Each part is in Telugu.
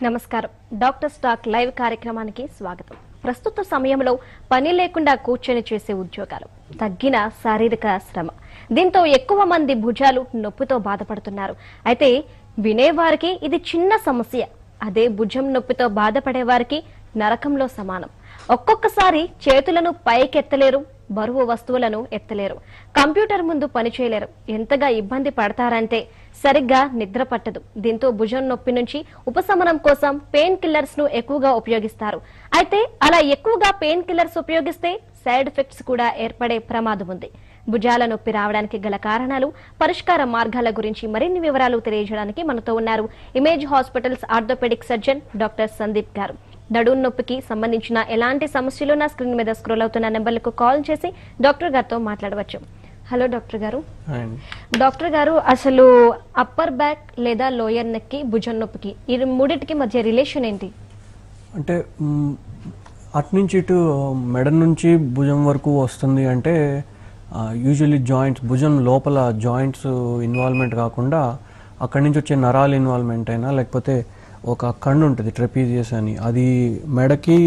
నమస్కారం డాక్టర్ స్టాక్ లైవ్ కార్యక్రమానికి స్వాగతం. ప్రస్తుత సమయంలో పని లేకుండా కూర్చొని చేసే ఉద్యోగాలు, తగ్గిన శారీరక శ్రమ, దీంతో ఎక్కువ మంది భుజాలు నొప్పితో బాధపడుతున్నారు. అయితే వినేవారికి ఇది చిన్న సమస్య, అదే భుజం నొప్పితో బాధపడే వారికి నరకంలో సమానం. ఒక్కొక్కసారి చేతులను పైకెత్తలేరు, బరువు వస్తువులను ఎత్తలేరు, కంప్యూటర్ ముందు పని చేయలేరు. ఎంతగా ఇబ్బంది పడతారంటే సరిగ్గా నిద్ర పట్టదు. దీంతో భుజం నొప్పి నుంచి ఉపశమనం కోసం పెయిన్ కిల్లర్స్ ను ఎక్కువగా ఉపయోగిస్తారు. అయితే అలా ఎక్కువగా పెయిన్ కిల్లర్స్ ఉపయోగిస్తే సైడ్ ఎఫెక్ట్స్ కూడా ఏర్పడే ప్రమాదం ఉంది. భుజాల నొప్పి రావడానికి గల కారణాలు, పరిష్కార మార్గాల గురించి మరిన్ని వివరాలు తెలియజేయడానికి మనతో ఉన్నారు image hospitals orthopaedic surgeon doctor Sandeep garu. నడుం నొప్పికి సంబంధించిన ఎలాంటి సమస్యలు నా స్క్రీన్ మీద స్క్రోల్ అవుతున్న నెంబర్లకు కాల్ చేసి డాక్టర్ గారితో మాట్లాడవచ్చు. హలో డాక్టర్ గారు. డాక్టర్ గారు, అసలు అప్పర్ బ్యాక్ లేదా లోయర్ నెక్ కి భుజం నొప్పికి ఈ మూడింటికి మధ్య రిలేషన్ ఏంటి? అంటే అటు నుంచి ఇటు మెడ నుంచి భుజం వరకు వస్తుంది అంటే యూజువల్లీ జాయింట్స్, భుజం లోపల జాయింట్స్ ఇన్వాల్వ్మెంట్ కాకుండా అక్కడి నుంచి వచ్చే నరాల ఇన్వాల్వ్మెంట్ అయినా, లేకపోతే ఒక కన్ను ఉంటుంది ట్రెపీజియస్ అని, అది మెడకి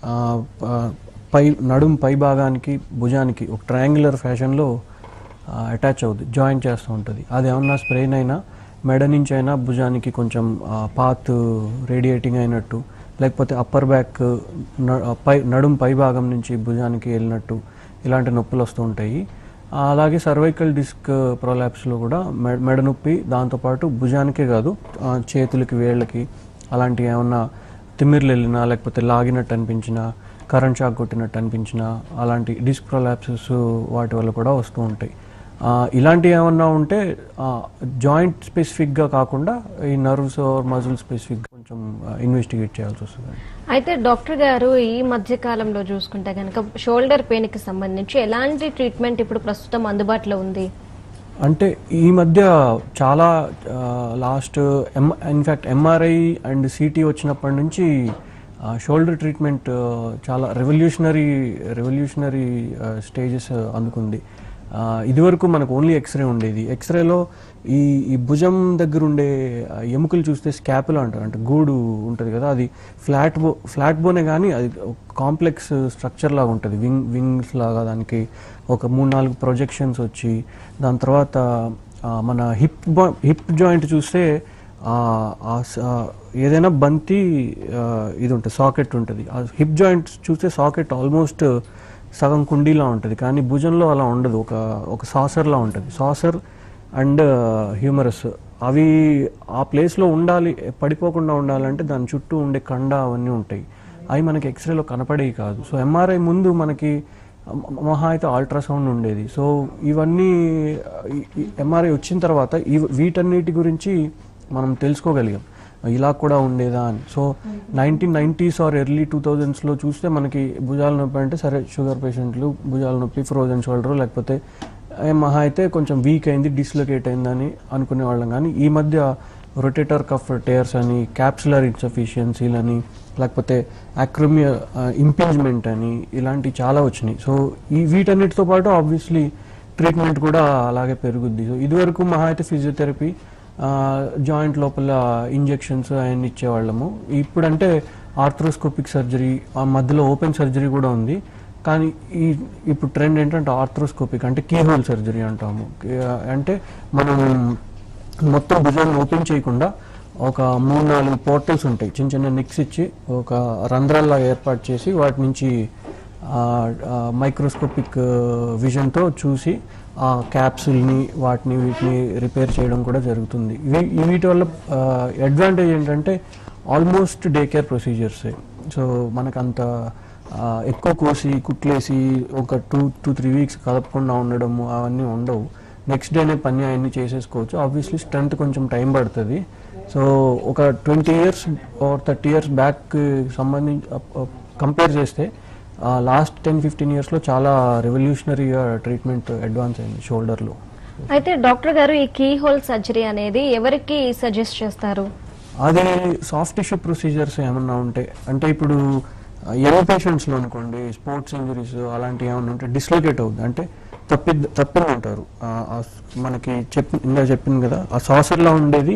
నడుం పై భాగానికి భుజానికి ఒక ట్రయాంగులర్ ఫ్యాషన్లో అటాచ్ అవుతుంది, జాయింట్ చేస్తూ ఉంటుంది. అది ఏమన్నా స్ప్రెయిన్ అయినా మెడ నుంచి అయినా భుజానికి కొంచెం పాత్ రేడియేటింగ్ అయినట్టు, లేకపోతే అప్పర్ బ్యాక్ నడుం పై భాగం నుంచి భుజానికి వెళ్ళినట్టు ఇలాంటి నొప్పులు వస్తూ ఉంటాయి. అలాగే సర్వైకల్ డిస్క్ ప్రొలాప్స్లో కూడా మెడ నొప్పి, దాంతోపాటు భుజానికే కాదు చేతులకి, వేళ్ళకి అలాంటివి ఏమన్నా తిమ్మిర్లు వెళ్ళినా, లేకపోతే లాగినట్టు అనిపించినా, కరెంట్ షాక్ కొట్టినట్టు అనిపించినా, అలాంటి డిస్క్ ప్రొలాప్సెస్ వాటి వల్ల కూడా వస్తూ ఉంటాయి. ఇలాంటివి ఏమన్నా ఉంటే జాయింట్ స్పెసిఫిక్గా కాకుండా ఈ నర్వ్స్ ఆర్ మజిల్ స్పెసిఫిక్గా కొంచెం ఇన్వెస్టిగేట్ చేయాల్సి వస్తుంది. అయితే డాక్టర్ గారు, ఈ మధ్య కాలంలో చూసుకుంటే కనుక షోల్డర్ పెయిన్ కి సంబంధించి ఎలాంటి ట్రీట్మెంట్ ఇప్పుడు ప్రస్తుతం అందుబాటులో ఉంది? అంటే ఈ మధ్య చాలా last in fact MRI and CT వచ్చినప్పటి నుంచి షోల్డర్ ట్రీట్మెంట్ చాలా రెవల్యూషనరీ స్టేజెస్ అందుకుంది. ఇదివరకు మనకు ఓన్లీ ఎక్స్రే ఉండేది. ఎక్స్రేలో ఈ భుజం దగ్గర ఉండే ఎముకలు చూస్తే స్కాపులా అంటారు, అంటే గూడు ఉంటుంది కదా, అది ఫ్లాట్ బోనే కానీ అది కాంప్లెక్స్ స్ట్రక్చర్ లాగా ఉంటుంది, వింగ్స్ లాగా. దానికి ఒక 3-4 ప్రొజెక్షన్స్ వచ్చి, దాని తర్వాత మన హిప్ జాయింట్ చూస్తే ఏదైనా బంతి ఇది ఉంటుంది, సాకెట్ ఉంటుంది. ఆ హిప్ జాయింట్ చూస్తే సాకెట్ ఆల్మోస్ట్ సగం కుండీలా ఉంటుంది, కానీ భుజంలో అలా ఉండదు, ఒక సాసర్లా ఉంటుంది. సాసర్ అండ్ హ్యూమరస్ అవి ఆ ప్లేస్లో ఉండాలి, పడిపోకుండా ఉండాలంటే దాని చుట్టూ ఉండే కండ అవన్నీ ఉంటాయి. అవి మనకి ఎక్స్రేలో కనపడేవి కాదు. సో ఎంఆర్ఐ ముందు మనకి మహా అయితే అల్ట్రాసౌండ్ ఉండేది. సో ఇవన్నీ ఎంఆర్ఐ వచ్చిన తర్వాత వీటన్నిటి గురించి మనం తెలుసుకోగలిగాం, ఇలా కూడా ఉండేదా అని. సో 1990s ఆర్ ఎర్లీ 2000sలో చూస్తే మనకి భుజాల నొప్పి అంటే సరే షుగర్ పేషెంట్లు భుజాల నొప్పి, ఫ్రోజన్ షోల్డర్, లేకపోతే మహా అయితే కొంచెం వీక్ అయింది, డిస్లొకేట్ అయిందని అనుకునేవాళ్ళం. కానీ ఈ మధ్య రొటేటర్ కఫ్ టేర్స్ అని, క్యాప్సులర్ ఇన్సఫిషియన్సీలని, లేకపోతే అక్రోమియా ఇంపింజ్మెంట్ అని, ఇలాంటివి చాలా వచ్చినాయి. సో వీటన్నిటితో పాటు ఆబ్వియస్లీ ట్రీట్మెంట్ కూడా అలాగే పెరుగుద్ది. సో ఇదివరకు మహా అయితే ఫిజియోథెరపీ, జాయింట్ లోపల ఇంజెక్షన్స్ అవన్నీ ఇచ్చేవాళ్ళము. ఇప్పుడంటే ఆర్థ్రోస్కోపిక్ సర్జరీ, ఆ మధ్యలో ఓపెన్ సర్జరీ కూడా ఉంది. కానీ ఇప్పుడు ట్రెండ్ ఏంటంటే ఆర్థ్రోస్కోపిక్, అంటే కీహోల్ సర్జరీ అంటాము. అంటే మనం మొత్తం భుజాన్ని ఓపెన్ చేయకుండా ఒక 3-4 పోర్టల్స్ ఉంటాయి, చిన్న చిన్న నిక్స్ ఇచ్చి ఒక రంధ్రాల్లా ఏర్పాటు చేసి వాటి నుంచి మైక్రోస్కోపిక్ విజన్తో చూసి ఆ క్యాప్సుల్ని వీటిని రిపేర్ చేయడం కూడా జరుగుతుంది. వీటి వల్ల అడ్వాంటేజ్ ఏంటంటే ఆల్మోస్ట్ డే కేర్ ప్రొసీజర్సే. సో మనకంత ఎక్కువ కోసి కుట్లేసి ఒక 2-3 వీక్స్ కదపకుండా ఉండడము అవన్నీ ఉండవు. నెక్స్ట్ డేనే పని అవన్నీ చేసేసుకోవచ్చు. ఆబ్వియస్లీ స్ట్రెంత్ కొంచెం టైం పడుతుంది. సో ఒక 20 years ఆర్ 30 years బ్యాక్ సంబంధించి కంపేర్ చేస్తే లాస్ట్ 10-15 yearsలో చాలా రెవల్యూషనరీగా ట్రీట్మెంట్ అడ్వాన్స్ అయింది షోల్డర్లో. అయితే డాక్టర్ గారు, ఈ కీ హోల్ సర్జరీ అనేది ఎవరికి సజెస్ట్ చేస్తారు? అదే సాఫ్ట్ టిష్యూ ప్రొసీజర్స్ ఏమన్నా ఉంటే, అంటే ఇప్పుడు యంగ్ పేషెంట్స్లో అనుకోండి, స్పోర్ట్స్ ఇంజరీస్ అలాంటివి ఏమన్నా ఉంటే డిస్లొకేట్ అవుతుంది, అంటే తప్పింది అంటారు. మనకి ఇందా చెప్పింది కదా, ఆ సాసర్లా ఉండేది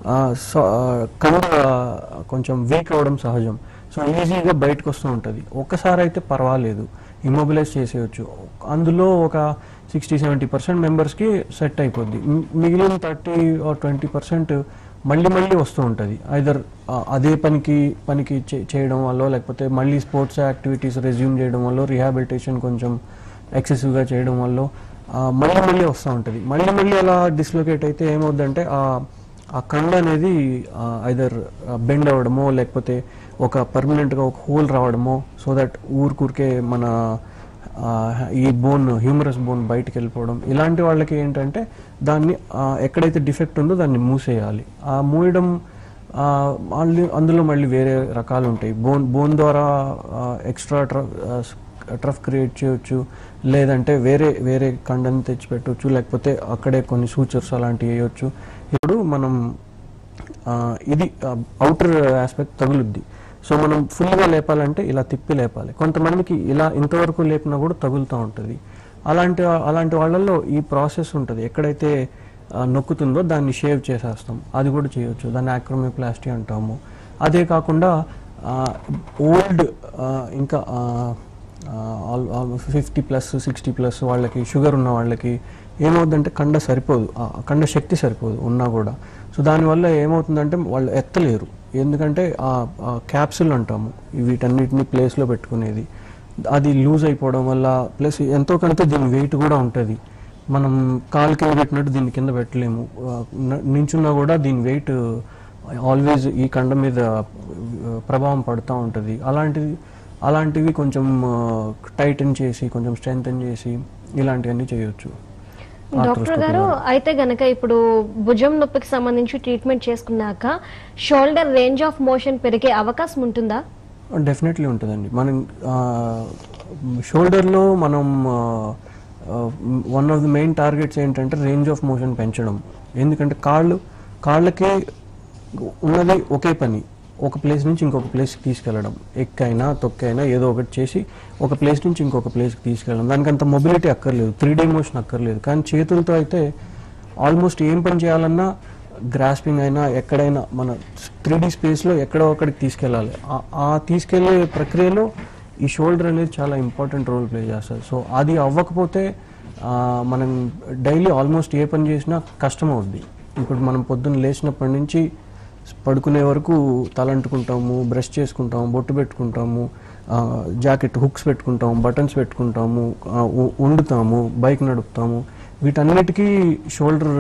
కండ కొంచెం వీక్ అవ్వడం సహజం. సో ఈజీగా బయటకు వస్తూ ఉంటుంది. ఒక్కసారి అయితే పర్వాలేదు, ఇమ్మొబిలైజ్ చేసేయచ్చు. అందులో ఒక 60-70% మెంబర్స్కి సెట్ అయిపోద్ది. మిగిలిన 30-20% మళ్ళీ మళ్ళీ వస్తూ ఉంటుంది. ఐదర్ అదే పనికి చేయడం వల్ల, లేకపోతే మళ్ళీ స్పోర్ట్స్ యాక్టివిటీస్ రెజ్యూమ్ చేయడం వల్ల, రిహాబిలిటేషన్ కొంచెం ఎక్సెసివ్గా చేయడం వల్ల మళ్ళీ మళ్ళీ వస్తూ ఉంటుంది. మళ్ళీ మళ్ళీ అలా డిస్లొకేట్ అయితే ఏమవుద్దంటే ఆ కండ అనేది ఐదర్ బెండ్ అవ్వడమో, లేకపోతే ఒక పర్మనెంట్గా ఒక హోల్ రావడమో, సో దట్ ఊరికే మన ఈ హ్యూమరస్ బోన్ బయటికి వెళ్ళిపోవడం. ఇలాంటి వాళ్ళకి ఏంటంటే దాన్ని ఎక్కడైతే డిఫెక్ట్ ఉందో దాన్ని మూసేయాలి. ఆ మూయడం అందులో మళ్ళీ వేరే రకాలు ఉంటాయి. బోన్ ద్వారా ఎక్స్ట్రా ట్రఫ్ క్రియేట్ చేయొచ్చు, లేదంటే వేరే కండని తెచ్చిపెట్టవచ్చు, లేకపోతే అక్కడే కొన్ని సూచర్స్ అలాంటివి వేయవచ్చు. ఇప్పుడు మనం ఇది అవుటర్ ఆస్పెక్ట్ తగులుద్ది. సో మనం ఫుల్గా లేపాలంటే ఇలా తిప్పి లేపాలి. కొంతమందికి ఇలా ఇంతవరకు లేపినా కూడా తగులుతూ ఉంటుంది. అలాంటి వాళ్ళల్లో ఈ ప్రాసెస్ ఉంటుంది. ఎక్కడైతే నొక్కుతుందో దాన్ని షేవ్ చేసేస్తాం, అది కూడా చేయొచ్చు. దాన్ని యాక్రోమియోప్లాస్టీ అంటాము. అదే కాకుండా ఓల్డ్ ఇంకా 50+, 60+ వాళ్ళకి, షుగర్ ఉన్న వాళ్ళకి ఏమవుతుందంటే కండ సరిపోదు, కండ శక్తి సరిపోదు ఉన్నా కూడా. సో దానివల్ల ఏమవుతుందంటే వాళ్ళు ఎత్తలేరు. ఎందుకంటే క్యాప్సుల్ అంటాము, వీటన్నిటిని ప్లేస్లో పెట్టుకునేది, అది లూజ్ అయిపోవడం వల్ల, ప్లస్ ఎంతో కొంత దీని వెయిట్ కూడా ఉంటుంది. మనం కాలు కింద పెట్టినట్టు దీని కింద పెట్టలేము. నించున్నా కూడా దీని వెయిట్ ఆల్వేజ్ ఈ కండ మీద ప్రభావం పడుతూ ఉంటుంది. అలాంటివి కొంచెం టైటన్ చేసి, కొంచెం స్ట్రెంథన్ చేసి ఇలాంటివన్నీ చేయొచ్చు. డాక్టర్ గారు, అయితే గనక ఇప్పుడు భుజం నొప్పికి సంబంధించి ట్రీట్మెంట్ చేసుకున్నాక షోల్డర్ రేంజ్ ఆఫ్ మోషన్ పెరిగే అవకాశం ఉంటుందా? డెఫినెట్లీ ఉంటుందండి. మనం షోల్డర్లో మనం one of the main targets ఏంటంటే రేంజ్ ఆఫ్ మోషన్ పెంచడం. ఎందుకంటే కాళ్ళకే ఉన్నది ఒకే పని, ఒక ప్లేస్ నుంచి ఇంకొక ప్లేస్కి తీసుకెళ్ళడం. ఎక్కైనా తొక్కైనా ఏదో ఒకటి చేసి ఒక ప్లేస్ నుంచి ఇంకొక ప్లేస్కి తీసుకెళ్ళడం. దానికి అంత మొబిలిటీ అక్కర్లేదు, 3D మోషన్ అక్కర్లేదు. కానీ చేతులతో అయితే ఆల్మోస్ట్ ఏం పని చేయాలన్నా, గ్రాస్పింగ్ అయినా ఎక్కడైనా మన 3D స్పేస్లో ఎక్కడో ఒకటికి తీసుకెళ్ళాలి. ఆ తీసుకెళ్లే ప్రక్రియలో ఈ షోల్డర్ అనేది చాలా ఇంపార్టెంట్ రోల్ ప్లే చేస్తుంది. సో అది అవ్వకపోతే మనం డైలీ ఆల్మోస్ట్ ఏ పని చేసినా కష్టం అవుద్ది. ఇప్పుడు మనం పొద్దున్న లేచినప్పటి నుంచి పడుకునే వరకు తలంటుకుంటాము, బ్రష్ చేసుకుంటాము, బొట్టు పెట్టుకుంటాము, జాకెట్ హుక్స్ పెట్టుకుంటాము, బటన్స్ పెట్టుకుంటాము, వండుతాము, బైక్ నడుపుతాము. వీటన్నిటికీ షోల్డర్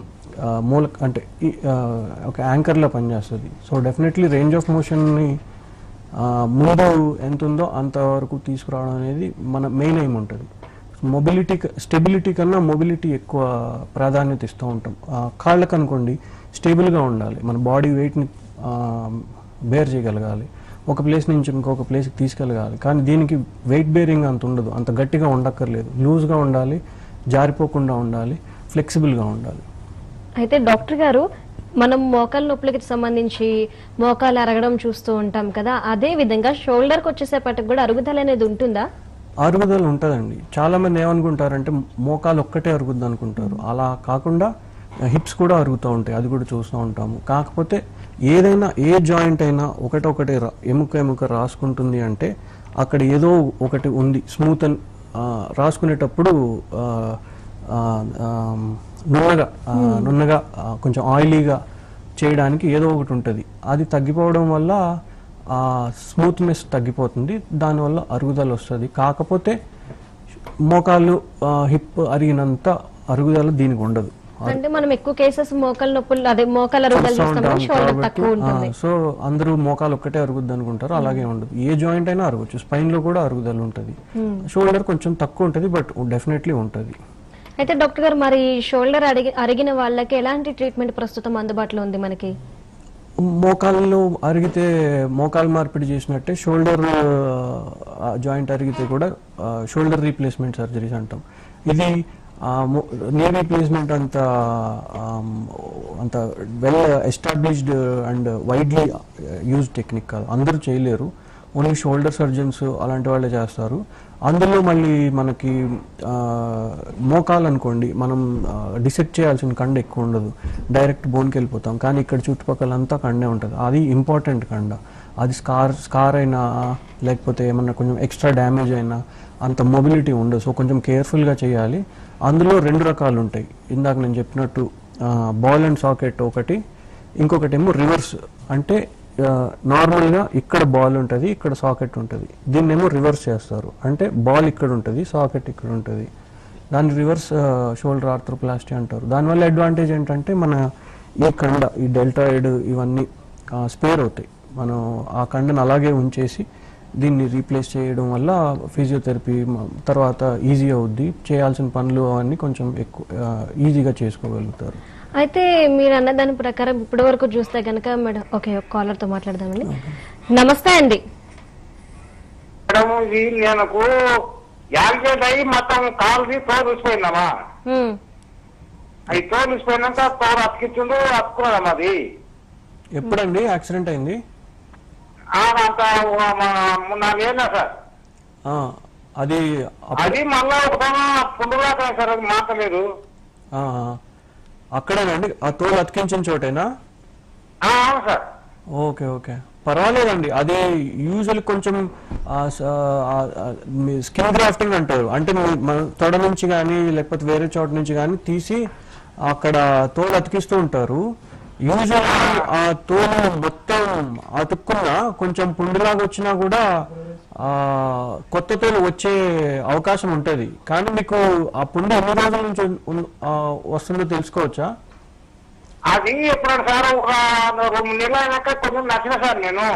అంటే ఒక యాంకర్లా పనిచేస్తుంది. సో డెఫినెట్లీ రేంజ్ ఆఫ్ మోషన్ని ముందు ఎంత ఉందో అంతవరకు తీసుకురావడం అనేది మన మెయిన్ ఎయిమ్ ఉంటుంది. స్టెబిలిటీ కన్నా మొబిలిటీ ఎక్కువ ప్రాధాన్యత ఇస్తూ ఉంటాం. కాళ్ళకు అనుకోండి, స్టేబుల్గా ఉండాలి, మన బాడీ వెయిట్ని బేర్ చేయగలగాలి, ఒక ప్లేస్ నుంచి ఇంకొక ప్లేస్కి తీసుకెళ్ళగాలి. కానీ దీనికి వెయిట్ బేరింగ్ అంత ఉండదు, అంత గట్టిగా ఉండక్కర్లేదు. లూజ్గా ఉండాలి, జారిపోకుండా ఉండాలి, ఫ్లెక్సిబుల్గా ఉండాలి. అయితే డాక్టర్ గారు, మనం మోకాల నొప్పులకి సంబంధించి మోకాలు అరగడం చూస్తూ ఉంటాం కదా, అదే విధంగా షోల్డర్కి వచ్చేసేపటికి కూడా అరుగుదల అనేది ఉంటుందా? అరుగుదల ఉంటుందండి. చాలా మంది ఏమనుకుంటారంటే మోకాలు ఒక్కటే అరుగుద్ది అనుకుంటారు. అలా కాకుండా హిప్స్ కూడా అరుగుతూ ఉంటాయి, అది కూడా చూస్తూ ఉంటాము. కాకపోతే ఏదైనా ఏ జాయింట్ అయినా ఒకటే ఎముక రాసుకుంటుంది అంటే అక్కడ ఏదో ఒకటి ఉంది. స్మూత్ అని రాసుకునేటప్పుడు నున్నగా కొంచెం ఆయిలీగా చేయడానికి ఏదో ఒకటి ఉంటుంది. అది తగ్గిపోవడం వల్ల స్మూత్నెస్ తగ్గిపోతుంది, దానివల్ల అరుగుదల వస్తుంది. కాకపోతే మోకాలు హిప్ అరిగినంత అరుగుదల దీనికి ఉండదు. అంటే మనం ఎక్కువ కేసెస్ మోకాలు నొప్పులు, అదే మోకాలు అరుగుదల చూస్తాం, షోల్డర్ తక్కువ ఉంటుంది. సో అందరూ మోకాలు ఒక్కటే అరుగుద్ది అనుకుంటారు, అలాగే ఉండదు. ఏ జాయింట్ అయినా అరగచ్చు. స్పైన్ లో కూడా అరుగుదల ఉంటుంది. షోల్డర్ కొంచెం తక్కువ ఉంటుంది, బట్ డెఫినెట్లీ ఉంటుంది. అయితే డాక్టర్ గారు, మరి షోల్డర్ అరిగిన వాళ్ళకి ఎలాంటి ట్రీట్మెంట్ ప్రస్తుతం అందుబాటులో ఉంది మనకి? మోకాళ్ళు అరిగితే మోకాలు మార్పిడి చేసినట్టే షోల్డర్ జాయింట్ అరిగితే కూడా షోల్డర్ రీప్లేస్మెంట్ సర్జరీస్ అంటాం. ఇది నీ రీప్లేస్మెంట్ అంత well established and widely use technique కాదు, అందరూ చేయలేరు. ఓన్లీ షోల్డర్ సర్జన్స్ అలాంటి వాళ్ళే చేస్తారు. అందులో మళ్ళీ మనకి మోకాలు అనుకోండి, మనం డిసెక్ట్ చేయాల్సిన కండ ఎక్కువ ఉండదు, డైరెక్ట్ బోన్కి వెళ్ళిపోతాం. కానీ ఇక్కడ చుట్టుపక్కల అంతా కండే ఉంటుంది. అది ఇంపార్టెంట్ కండ. అది స్కార్ అయినా లేకపోతే ఏమన్నా కొంచెం ఎక్స్ట్రా డ్యామేజ్ అయినా అంత మొబిలిటీ ఉండదు. సో కొంచెం కేర్ఫుల్గా చేయాలి. అందులో 2 రకాలు ఉంటాయి. ఇందాక నేను చెప్పినట్టు బాల్ అండ్ సాకెట్ ఒకటి, ఇంకొకటి ఏమో రివర్స్. అంటే నార్మల్గా ఇక్కడ బాల్ ఉంటుంది, ఇక్కడ సాకెట్ ఉంటుంది. దీన్నేమో రివర్స్ చేస్తారు. అంటే బాల్ ఇక్కడ ఉంటుంది, సాకెట్ ఇక్కడ ఉంటుంది. దాన్ని రివర్స్ షోల్డర్ ఆర్థ్రోప్లాస్టీ అంటారు. దానివల్ల అడ్వాంటేజ్ ఏంటంటే మన ఈ కండ, ఈ డెల్టాయిడ్ ఇవన్నీ స్పేర్ అవుతాయి. మనం ఆ కండను అలాగే ఉంచేసి దీన్ని రీప్లేస్ చేయడం వల్ల ఫిజియోథెరపీ తర్వాత ఈజీ అవుద్ది. చేయాల్సిన పనులు అవన్నీ కొంచెం ఎక్కువ ఈజీగా చేసుకోగలుగుతారు. అయితే మీరు అన్న దాని ప్రకారం ఇప్పటి వరకు చూస్తే కనుక మేడం, ఓకే, ఒక కాలర్ తో మాట్లాడదామండి. నమస్తే అండి. మేడం, ఇది నాకు యాక్సిడెంట్ అయ్యి మొత్తం కాలుది తోలు ఊసిపోయిందమ్మా. అవి తోలు ఊసిపోయినాక తోలు అతికించుండు, అతుకున్నదమ్మా. అది ఎప్పుడండి యాక్సిడెంట్ అయింది? అంత 3-4 ఏళ్ళ సార్. అది అది మళ్ళా ఒక పుండులాగా సార్, అది మాట్లాడలేదు. అక్కడేనండి ఆ తోలు అతికించిన చోటేనా? అవును సార్. ఓకే ఓకే, పర్వాలేదండి. అదే యూజువల్ కొంచెం స్కిన్ గ్రాఫ్టింగ్ అంటారు. అంటే మన తొడ నుంచి కానీ లేకపోతే వేరే చోట నుంచి కానీ తీసి అక్కడ తోలు అతికిస్తూ ఉంటారు. యూజువల్ ఆ తోలు మొత్తం అతుక్కున్నా కొంచెం పుండులాగా వచ్చినా కూడా కొత్త తోలు వచ్చే అవకాశం ఉంటుంది. కానీ మీకు ఆ పుండు ఎన్ని రోజుల నుంచి వస్తుందో తెలుసుకోవచ్చా? అది ఎప్పుడైనా సార్ ఒక 2 నెలలు అయినాక కొంచెం నచ్చిన సార్. నేను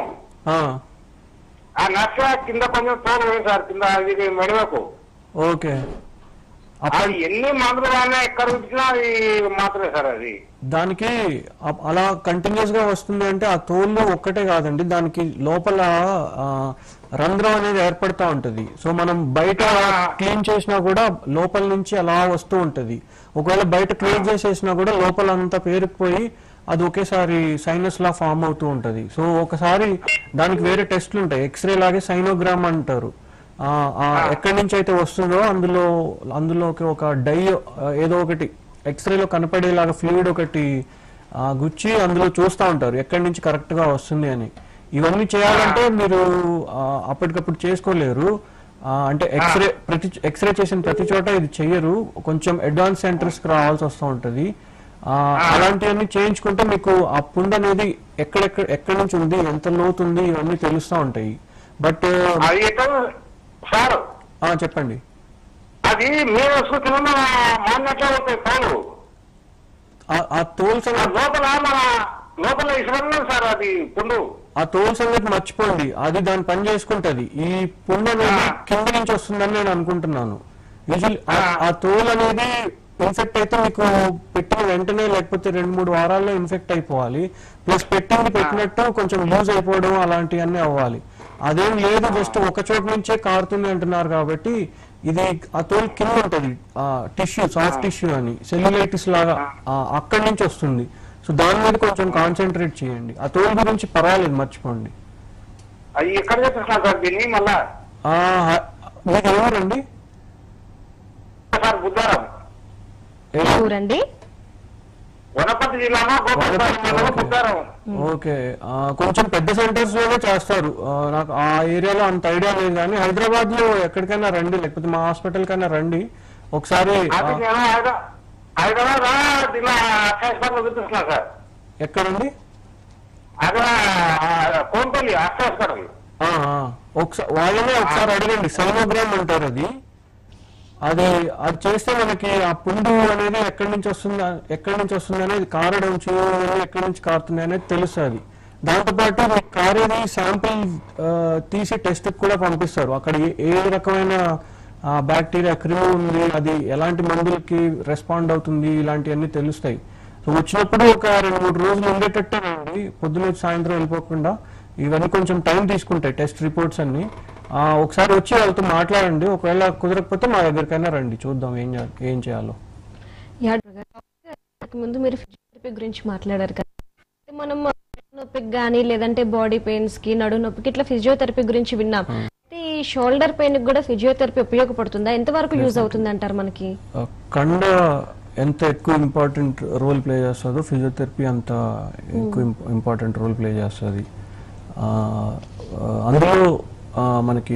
ఆ నచ్చ కింద కొంచెం తోలు పోయింది సార్, కింద ఇది మెడవకు. ఓకే, అది ఎన్ని మందులు కానీ ఎక్కడ ఉంచినా అది మాత్రమే సార్. అది దానికి అలా కంటిన్యూస్ గా వస్తుంది అంటే ఆ తోలు ఒక్కటే కాదండి, దానికి లోపల రంధ్రం అనేది ఏర్పడతా ఉంటది. సో మనం బయట క్లీన్ చేసినా కూడా లోపల నుంచి అలా వస్తూ ఉంటది. ఒకవేళ బయట క్లీన్ చేసేసినా కూడా లోపల అంతా పేరుకుపోయి అది ఒకేసారి సైనస్ లా ఫామ్ అవుతూ ఉంటది. సో ఒకసారి దానికి వేరే టెస్ట్లు ఉంటాయి, ఎక్స్రే లాగే సైనోగ్రామ్ అంటారు. ఎక్కడి నుంచి అయితే వస్తుందో అందులోకి ఒక డై ఏదో ఒకటి ఎక్స్రేలో కనపడేలాగా ఫ్లూయిడ్ ఒకటి గుచ్చి అందులో చూస్తూ ఉంటారు ఎక్కడి నుంచి కరెక్ట్ గా వస్తుంది అని. ఇవన్నీ చేయాలంటే మీరు అప్పటికప్పుడు చేసుకోలేరు. అంటే ఎక్స్రే చేసిన ప్రతి చోట ఇది చెయ్యరు. కొంచెం అడ్వాన్స్ సెంటర్స్ కి రావాల్సి వస్తూ ఉంటది. అలాంటివన్నీ చేయించుకుంటే మీకు ఆ పుండు అనేది ఎక్కడి నుంచి ఉంది, ఎంత లోతుంది, ఇవన్నీ తెలుస్తూ ఉంటాయి. బట్ సార్ చెప్పండి. అది మీరు ఆ తోలు సంగతి లోపల ఇసుకున్నాం సార్. అది పుండు, ఆ తోలు సంగతి మర్చిపోండి, అది దాని పని చేసుకుంటది. ఈ పుండు అనేది కింద నుంచి వస్తుందని నేను అనుకుంటున్నాను. యూజువల్ ఆ తోలు అనేది ఇన్ఫెక్ట్ అయితే మీకు పెట్టిన వెంటనే లేకపోతే 2-3 వారాల్లో ఇన్ఫెక్ట్ అయిపోవాలి. ప్లస్ పెట్టినట్టు కొంచెం లూజ్ అయిపోవడం అలాంటివన్నీ అవ్వాలి. అదేం లేదు, జస్ట్ ఒక చోట నుంచే కారుతుంది అంటున్నారు కాబట్టి ఇది ఆ తోలు కింద ఉంటది టిష్యూ, సాఫ్ట్ టిష్యూ అని, సెల్యులైటిస్ లాగా అక్కడి నుంచి వస్తుంది. సో దాని మీద కొంచెం కాన్సన్ట్రేట్ చేయండి. ఆ తోలు గురించి పర్వాలేదు, మర్చిపోండి. అది ఎక్కడ చేస్తున్నారు సార్ దీన్ని? మళ్ళా మీకు ఎవరండి? సార్ బుద్ధారం. ఊరండి? వనపర్తి జిల్లాలో బుద్ధారం. ఓకే, కొంచెం పెద్ద సెంటర్స్ లోనే చేస్తారు. నాకు ఆ ఏరియాలో అంత ఐడియా లేదు. కానీ హైదరాబాద్ లో ఎక్కడికైనా రండి, లేకపోతే మా హాస్పిటల్ కైనా రండి ఒకసారి. ఎక్కడండి? వాళ్ళనే ఒకసారి అడగండి. సైనోగ్రామ్ అంటారు అది. అది చేస్తే మనకి ఆ పుండు అనేది ఎక్కడి నుంచి వస్తుంది అనేది, కారడం ఎక్కడి నుంచి కారుతుంది అనేది తెలుస్తుంది. దాంతోపాటు మీకు కారేది శాంపిల్ తీసి టెస్ట్ కూడా పంపిస్తారు. అక్కడ ఏ రకమైన బ్యాక్టీరియా క్రిమి ఉంది, అది ఎలాంటి మందులకి రెస్పాండ్ అవుతుంది, ఇలాంటివన్నీ తెలుస్తాయి. సో వచ్చినప్పుడు ఒక 2-3 రోజులు ఉండేటట్టేనండి, పొద్దున సాయంత్రం వెళ్ళిపోకుండా. ఇవన్నీ కొంచెం టైం తీసుకుంటాయి టెస్ట్ రిపోర్ట్స్ అన్ని. ఒకసారి వచ్చి వాళ్ళతో మాట్లాడండి. ఒకవేళ కుదరకపోతే మా దగ్గరకైనా రండి, చూద్దాం ఏం చేయాలో. ముందు మీరు ఫిజియోథెరపీ గురించి మాట్లాడారు కదా, మనం నొప్పికి గానీ లేదంటే బాడీ పెయిన్స్ కి నడు నొప్పికి ఇట్లా ఫిజియోథెరపీ గురించి విన్నాం. ఈ షోల్డర్ పెయిన్ కి కూడా ఫిజియోథెరపీ ఉపయోగపడుతుందా? ఎంతవరకు యూజ్ అవుతుంది అంటారు మనకి? కండ ఎంత ఎక్కువ ఇంపార్టెంట్ రోల్ ప్లే చేస్తుందో ఫిజియోథెరపీ అంత ఎక్కువ ఇంపార్టెంట్ రోల్ ప్లే చేస్తుంది. అందులో మనకి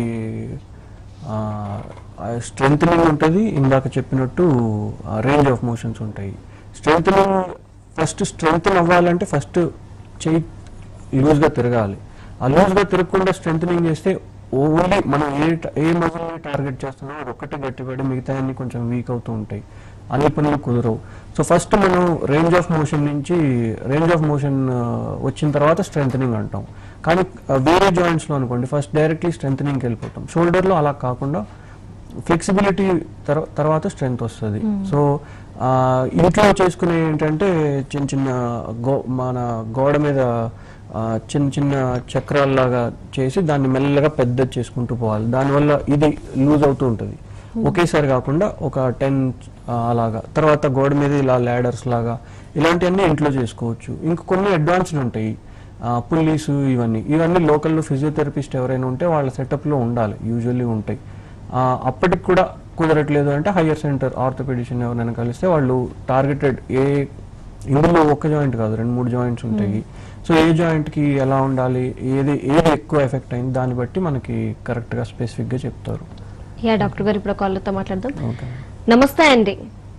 స్ట్రెంథనింగ్ ఉంటుంది, ఇందాక చెప్పినట్టు రేంజ్ ఆఫ్ మోషన్స్ ఉంటాయి. స్ట్రెంథనింగ్ ఫస్ట్ స్ట్రెంథన్ అవ్వాలంటే ఫస్ట్ చెయ్యి లూజ్గా తిరగాలి. ఆ లూజ్గా తిరగకుండా స్ట్రెంథనింగ్ చేస్తే ఓన్లీ మనం ఏ మజిల్ని టార్గెట్ చేస్తున్నామో అది ఒక్కటే గట్టిపడి మిగతా అన్ని కొంచెం వీక్ అవుతూ ఉంటాయి, అన్ని పనులు కుదరవు. సో ఫస్ట్ మనం రేంజ్ ఆఫ్ మోషన్ వచ్చిన తర్వాత స్ట్రెంథనింగ్ అంటాం. కానీ వేరే జాయింట్స్లో అనుకోండి ఫస్ట్ డైరెక్ట్లీ స్ట్రెంథనింగ్కి వెళ్ళిపోతాం. షోల్డర్లో అలా కాకుండా ఫ్లెక్సిబిలిటీ తర్వాత స్ట్రెంగ్త్ వస్తుంది. సో ఇంట్లో చేసుకునే ఏంటంటే చిన్న చిన్న మన గోడ మీద చిన్న చిన్న చక్రాల్లాగా చేసి దాన్ని మెల్లగా పెద్ద చేసుకుంటూ పోవాలి. దానివల్ల ఇది లూజ్ అవుతూ ఉంటుంది. ఒకేసారి కాకుండా ఒక 10 అలాగా. తర్వాత గోడ మీద ఇలా ల్యాడర్స్ లాగా ఇలాంటివన్నీ ఇంట్లో చేసుకోవచ్చు. ఇంకా కొన్ని అడ్వాన్స్డ్ ఉంటాయి, పుల్లీస్, ఇవన్నీ లోకల్లో ఫిజియోథెరపిస్ట్ ఎవరైనా ఉంటే వాళ్ళ సెటప్లో ఉండాలి, యూజువల్లీ ఉంటాయి. అప్పటికి కూడా కుదరట్లేదు అంటే హయ్యర్ సెంటర్ ఆర్థోపెడిషన్ ఎవరైనా కలిస్తే వాళ్ళు టార్గెటెడ్ ఇందులో ఒక్క జాయింట్ కాదు 2-3 జాయింట్స్ ఉంటాయి. సో ఏ జాయింట్కి ఎలా ఉండాలి, ఏది ఎక్కువ ఎఫెక్ట్ అయింది దాన్ని బట్టి మనకి కరెక్ట్గా స్పెసిఫిక్గా చెప్తారు. డాక్టర్ గారు ఇప్పుడు కాల్తో మాట్లాడదాం. నమస్తే అండి.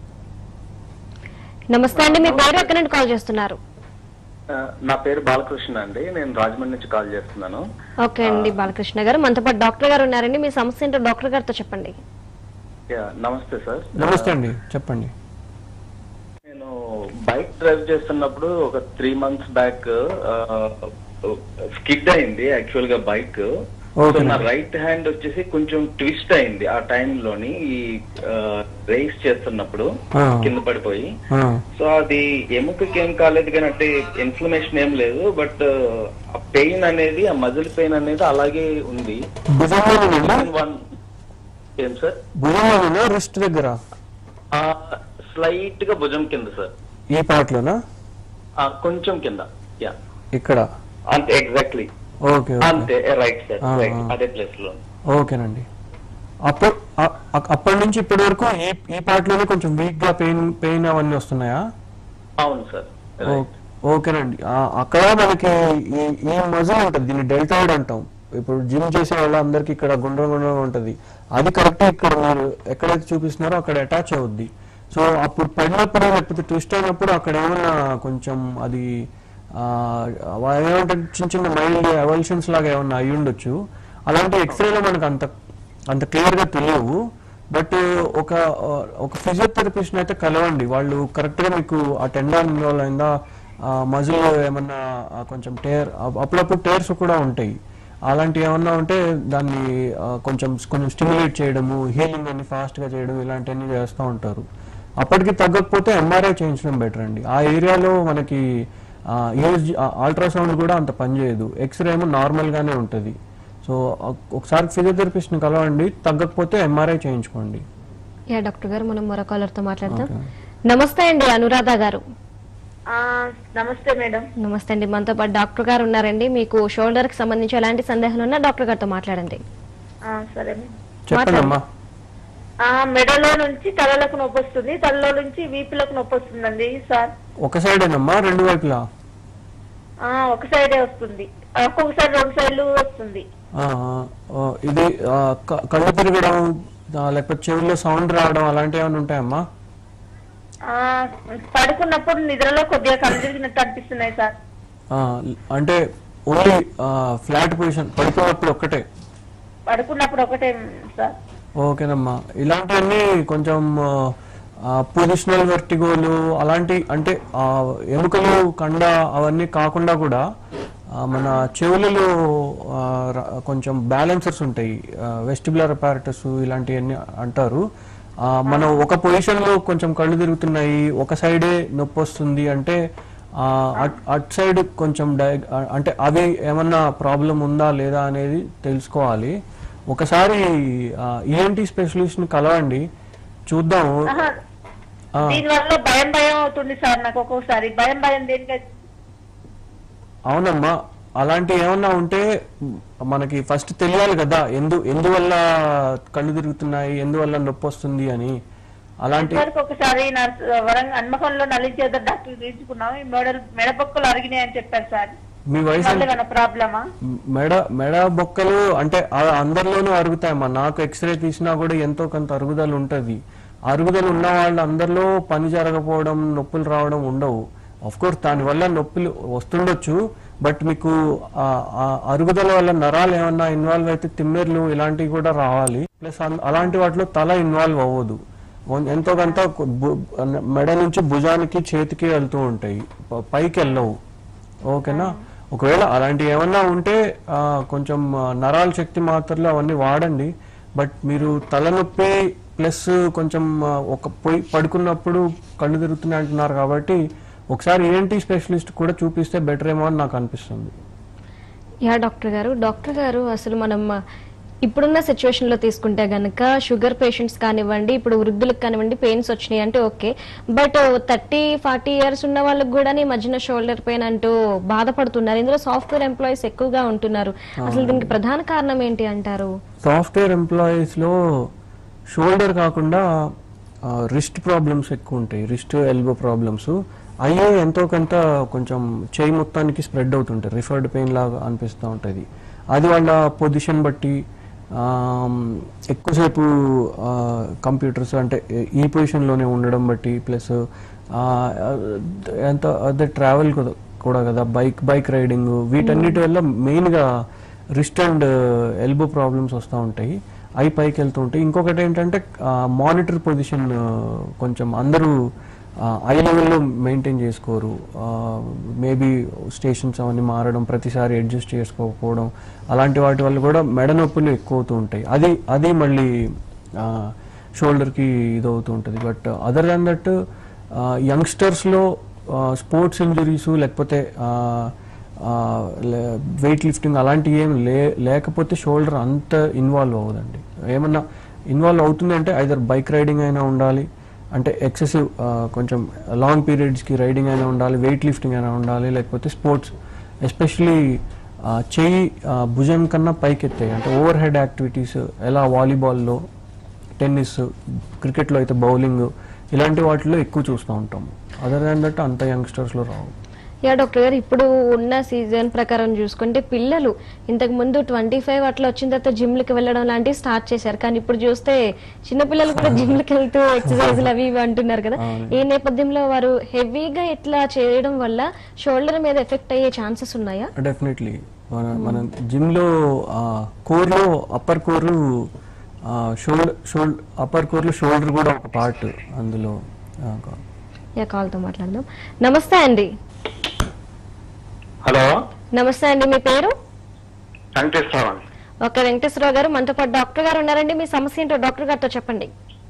మీ పేరు ఎక్కడి నుండి కాల్ చేస్తున్నారు? నా పేరు బాలకృష్ణ అండి, నేను రాజమండ్రి నుంచి కాల్ చేస్తున్నాను. ఓకే అండి బాలకృష్ణ గారు, మనతో పాటు డాక్టర్ గారు ఉన్నారండి. మీ సమస్య ఏంటో డాక్టర్ గారితో చెప్పండి. నమస్తే సార్. నమస్తే అండి, చెప్పండి. నేను బైక్ డ్రైవ్ చేస్తున్నప్పుడు ఒక 3 months బ్యాక్ స్కిడ్ అయింది యాక్చువల్ గా బైక్. సో నా రైట్ హ్యాండ్ వచ్చేసి కొంచెం ట్విస్ట్ అయింది ఆ టైంలోని, ఈ రేస్ చేస్తున్నప్పుడు కింద పడిపోయి. సో అది ఎముకకి ఏం కాలేదు కానీ అంటే ఇన్ఫ్లమేషన్ ఏం లేదు, బట్ ఆ పెయిన్ అనేది, ఆ మజిల్ పెయిన్ అనేది అలాగే ఉంది. ఏం సార్? రిస్ట్ దగ్గర స్లైట్ గా భుజం కింద సార్. ఈ పార్ట్ లోనా? కొంచెం కింద. యా, ఇక్కడ అంతే ఎగ్జాక్ట్లీ. ఓకే, అంతే, రైట్ సైడ్, అదే ప్లేస్ లో. ఓకేనండి. అప్పటి నుంచి ఇప్పటి వరకు ఈ పార్ట్ లోనే కొంచెం వీక్ గా పెయిన్ అవన్నీ వస్తున్నాయా? అవును సార్. ఓకేనండి. అక్కడ మనకి ఈ మజిల్ ఉంటుంది, దీన్ని డెల్టాయిడ్ అంటాం. ఇప్పుడు జిమ్ చేసే వాళ్ళందరికి ఇక్కడ గుండ్రం ఉంటది, అది కరెక్ట్ ఇక్కడ మీరు ఎక్కడైతే చూపిస్తున్నారో అక్కడ అటాచ్ అవుద్ది. సో అప్పుడు పడినప్పుడు లేకపోతే ట్విస్ట్ అయినప్పుడు అక్కడ ఏమన్నా కొంచెం అది ఏమంటే చిన్న చిన్న మైల్డ్ ఎవల్యూషన్స్ లాగా ఏమన్నా అయ్యి ఉండొచ్చు. అలాంటి ఎక్స్రేలో మనకు అంత క్లియర్ గా తెలియవు. బట్ ఒక ఫిజియోథెరపిస్ట్ అయితే కలవండి, వాళ్ళు కరెక్ట్ గా మీకు ఆ టెండాన్ ఇన్వాల్వ్ అయిందా, మజిల్ లో ఏమన్నా కొంచెం అప్పుడప్పుడు టేర్స్ కూడా ఉంటాయి. అలాంటివి ఏమన్నా ఉంటే దాన్ని కొంచెం స్టిమ్యులేట్ చేయడము, హీలింగ్ అన్ని ఫాస్ట్ గా చేయడం, ఇలాంటివన్నీ చేస్తూ ఉంటారు. అప్పటికి తగ్గకపోతే ఎంఆర్ఐ చేయించడం బెటర్ అండి. ఆ ఏరియాలో మనకి అల్ట్రాసౌండ్ కూడా అంత పనిచేయదు, ఎక్స్రే ఏమో నార్మల్ గానే ఉంటుంది. సో ఒకసారి ఫిజియోథెరపిస్ట్ ని కలవండి, తగ్గకపోతే ఎంఆర్ఐ చేయించుకోండి. డాక్టర్ గారు, మనం మరో కాలర్ తో మాట్లాడదాం. నమస్తే అండి, అనురాధ గారు. నమస్తే మేడం. నమస్తే అండి, మనతో పాటు డాక్టర్ గారు ఉన్నారండి. మీకు షోల్డర్ కి సంబంధించి ఎలాంటి సందేహాలు ఉన్నా డాక్టర్ గారితో మాట్లాడండి. సరే చెప్పండి. మెడలో నుంచి తలలకు నొప్పి వస్తుంది, తలలో నుంచి వీపులకు నొప్పి వస్తుందండి సార్. ఒక సైడేనమ్మా, 2 వైపులా? ఒక సైడే వస్తుంది, ఒక్కొక్కసారి 2 సైడ్లు వస్తుంది. ఇది కళ్ళు తిరగడం లేకపోతే చెవుల్లో సౌండ్ రావడం అలాంటివి ఏమైనా ఉంటాయమ్మా? పడుకున్నప్పుడు నిద్రలో కొద్దిగా కళ్ళు తిరిగినట్టు అనిపిస్తున్నాయి సార్. అంటే ఓన్లీ ఫ్లాట్ పొజిషన్, పడుకున్నప్పుడు ఒకటే సార్. ఓకేనమ్మా, ఇలాంటివన్నీ కొంచెం పొజిషనల్ వెర్టిగోలు అలాంటి, అంటే ఎముకలు కండ అవన్నీ కాకుండా కూడా మన చెవులలో కొంచెం బ్యాలెన్సర్స్ ఉంటాయి, వెస్టిబులర్ అపారటస్ ఇలాంటివన్నీ అంటారు. మనం ఒక పొజిషన్ లో కొంచెం కళ్ళు తిరుగుతున్నాయి, ఒక సైడే నొప్పి వస్తుంది అంటే అట్ సైడ్ కొంచెం అంటే అవి ఏమన్నా ప్రాబ్లం ఉందా లేదా అనేది తెలుసుకోవాలి. ఒకసారి ఈఎన్టీ స్పెషలిస్ట్ ని కలవండి, చూద్దాం. దీనివల్ల భయం అవుతుంది సార్ నాకు ఒక్కొక్కసారి. భయం అవునమ్మా, అలాంటి ఏమన్నా ఉంటే మనకి ఫస్ట్ తెలియాలి కదా, ఎందువల్ల కళ్ళు తిరుగుతున్నాయి, ఎందువల్ల నొప్పి వస్తుంది అని. అలాంటి ఒకసారి హన్మకొండలో నలిచేత డాక్టర్ తీసుకున్నాం, మెడపొక్కలు అరిగినాయి అని చెప్పారు సార్. మీ వయసు ప్రాబ్లమా? మెడ బొక్కలు అంటే అందరిలోనూ అరుగుతాయమ్మా. నాకు ఎక్స్రే తీసినా కూడా ఎంతో కొంత అరుగుదల ఉంటది. అరుగుదల ఉన్న వాళ్ళు అందరిలో పని జరగకపోవడం, నొప్పులు రావడం ఉండవు. ఆఫ్ కోర్స్ దానివల్ల నొప్పులు వస్తుండొచ్చు, బట్ మీకు అరుగుదల వల్ల నరాలు ఏమన్నా ఇన్వాల్వ్ అయితే తిమ్మెర్లు ఇలాంటివి కూడా రావాలి. ప్లస్ అలాంటి వాటిలో తల ఇన్వాల్వ్ అవ్వదు. ఎంతో కొంత మెడ నుంచి భుజానికి చేతికి వెళ్తూ ఉంటాయి, పైకి వెళ్ళవు. ఓకేనా? ఒకవేళ అలాంటివి ఏమన్నా ఉంటే కొంచెం నరాల శక్తి మాత్రలు అవన్నీ వాడండి. బట్ మీరు తలనొప్పి ప్లస్ కొంచెం పడుకున్నప్పుడు కళ్ళు తిరుగుతున్నాయి అంటున్నారు కాబట్టి ఒకసారి ఏంటి స్పెషలిస్ట్ కూడా చూపిస్తే బెటర్ ఏమో అని నాకు అనిపిస్తుంది. డాక్టర్ గారు అసలు మనం ఇప్పుడున్న సిచ్యువేషన్ లో తీసుకుంటే గనక షుగర్ పేషెంట్స్ కానివ్వండి, ఇప్పుడు వృద్ధులకు కానివ్వండి, పెయిన్స్ వచ్చినాయి అంటే ఓకే, బట్ 30-40 ఇయర్స్ ఉన్న వాళ్ళకి కూడా ఈ మధ్యన షోల్డర్ పెయిన్ అంటూ బాధపడుతున్నారు. ఇందులో సాఫ్ట్వేర్ ఎంప్లాయీస్ ఎక్కువగా ఉంటున్నారు. అసలు దీనికి ప్రధాన కారణం ఏంటి అంటారు? సాఫ్ట్వేర్ ఎంప్లాయీస్ లో షోల్డర్ కాకుండా రిస్ట్ ప్రాబ్లమ్స్ ఎక్కువ ఉంటాయి, రిస్ట్ ఎల్బో ప్రాబ్లమ్స్. అయ్యే ఎంతో కొంత కొంచెం చేయి మొత్తానికి స్ప్రెడ్ అవుతుంటాయి, రిఫర్డ్ పెయిన్ లాగా అనిపిస్తూ ఉంటుంది. అది వాళ్ళ పొజిషన్ బట్టి, ఎక్కువసేపు కంప్యూటర్స్ అంటే ఈ పొజిషన్లోనే ఉండడం బట్టి, ప్లస్ ఎంత అదే ట్రావెల్ కూడా కదా, బైక్ రైడింగ్, వీటన్నిటి వల్ల మెయిన్గా రిస్ట్ అండ్ ఎల్బో ప్రాబ్లమ్స్ వస్తూ ఉంటాయి, అవి పైకి వెళ్తూ ఉంటాయి. ఇంకొకటి ఏంటంటే మానిటర్ పొజిషన్ కొంచెం అందరూ ఐ లెవెల్లో మెయింటైన్ చేసుకోరు. మేబీ స్టేషన్స్ అవన్నీ మారడం, ప్రతిసారి అడ్జస్ట్ చేసుకోకపోవడం, అలాంటి వాటి వల్ల కూడా మెడ నొప్పులు ఎక్కువ అవుతూ ఉంటాయి. అది మళ్ళీ షోల్డర్కి ఇది అవుతూ ఉంటుంది. బట్ అదర్ దాన్ దట్ యంగ్స్టర్స్లో స్పోర్ట్స్ ఇంజరీస్ లేకపోతే వెయిట్ లిఫ్టింగ్ అలాంటివి ఏమి లేకపోతే షోల్డర్ అంత ఇన్వాల్వ్ అవ్వదండి. ఏమన్నా ఇన్వాల్వ్ అవుతుంది అంటే ఐదర్ బైక్ రైడింగ్ అయినా ఉండాలి, అంటే ఎక్సెసివ్ కొంచెం లాంగ్ పీరియడ్స్కి రైడింగ్ అయినా ఉండాలి, వెయిట్ లిఫ్టింగ్ అయినా ఉండాలి, లేకపోతే స్పోర్ట్స్ ఎస్పెషలీ చెయ్యి భుజం కన్నా పైకెత్తాయి అంటే ఓవర్ హెడ్ యాక్టివిటీస్, ఎలా వాలీబాల్లో, టెన్నిస్, క్రికెట్లో అయితే బౌలింగ్, ఇలాంటి వాటిలో ఎక్కువ చూస్తూ ఉంటాం. అదర్ దాన్ దట్ అంత యంగ్స్టర్స్లో రావు. డాక్టర్ గారు, ఇప్పుడు ఉన్న సీజన్ ప్రకారం చూసుకుంటే పిల్లలు ఇంతకు ముందు 25 అట్లా వచ్చిన తర్వాత జిమ్లకి వెళ్ళడం లాంటివి స్టార్ట్ చేశారు, కానీ ఇప్పుడు చూస్తే చిన్నపిల్లలు కూడా జిమ్లకి వెళ్తూ ఎక్సర్సైజ్లు అవి ఇవి అంటున్నారు కదా. ఈ నేపథ్యంలో వారు హెవీగా ఇట్లా చేయడం వల్ల షోల్డర్ మీద ఎఫెక్ట్ అయ్యే ఛాన్సెస్ ఉన్నాయా? డెఫినెట్లీ. మన జిమ్లో కోర్లో అప్పర్ కోర్, అప్పర్ కోర్లో షోల్డర్ కూడా ఒక పార్ట్ అందులో. కాల్తో మాట్లాడదాం. నమస్తే అండి. హలో, నమస్తే అండి, మీ పేరు? వెంకటేశ్వరరావు. ఓకే వెంకటేశ్వరరావు గారు, మనతో పాటు డాక్టర్ గారు ఉన్నారండి. మీ సమస్య ఏంటో డాక్టర్ గారితో చెప్పండి.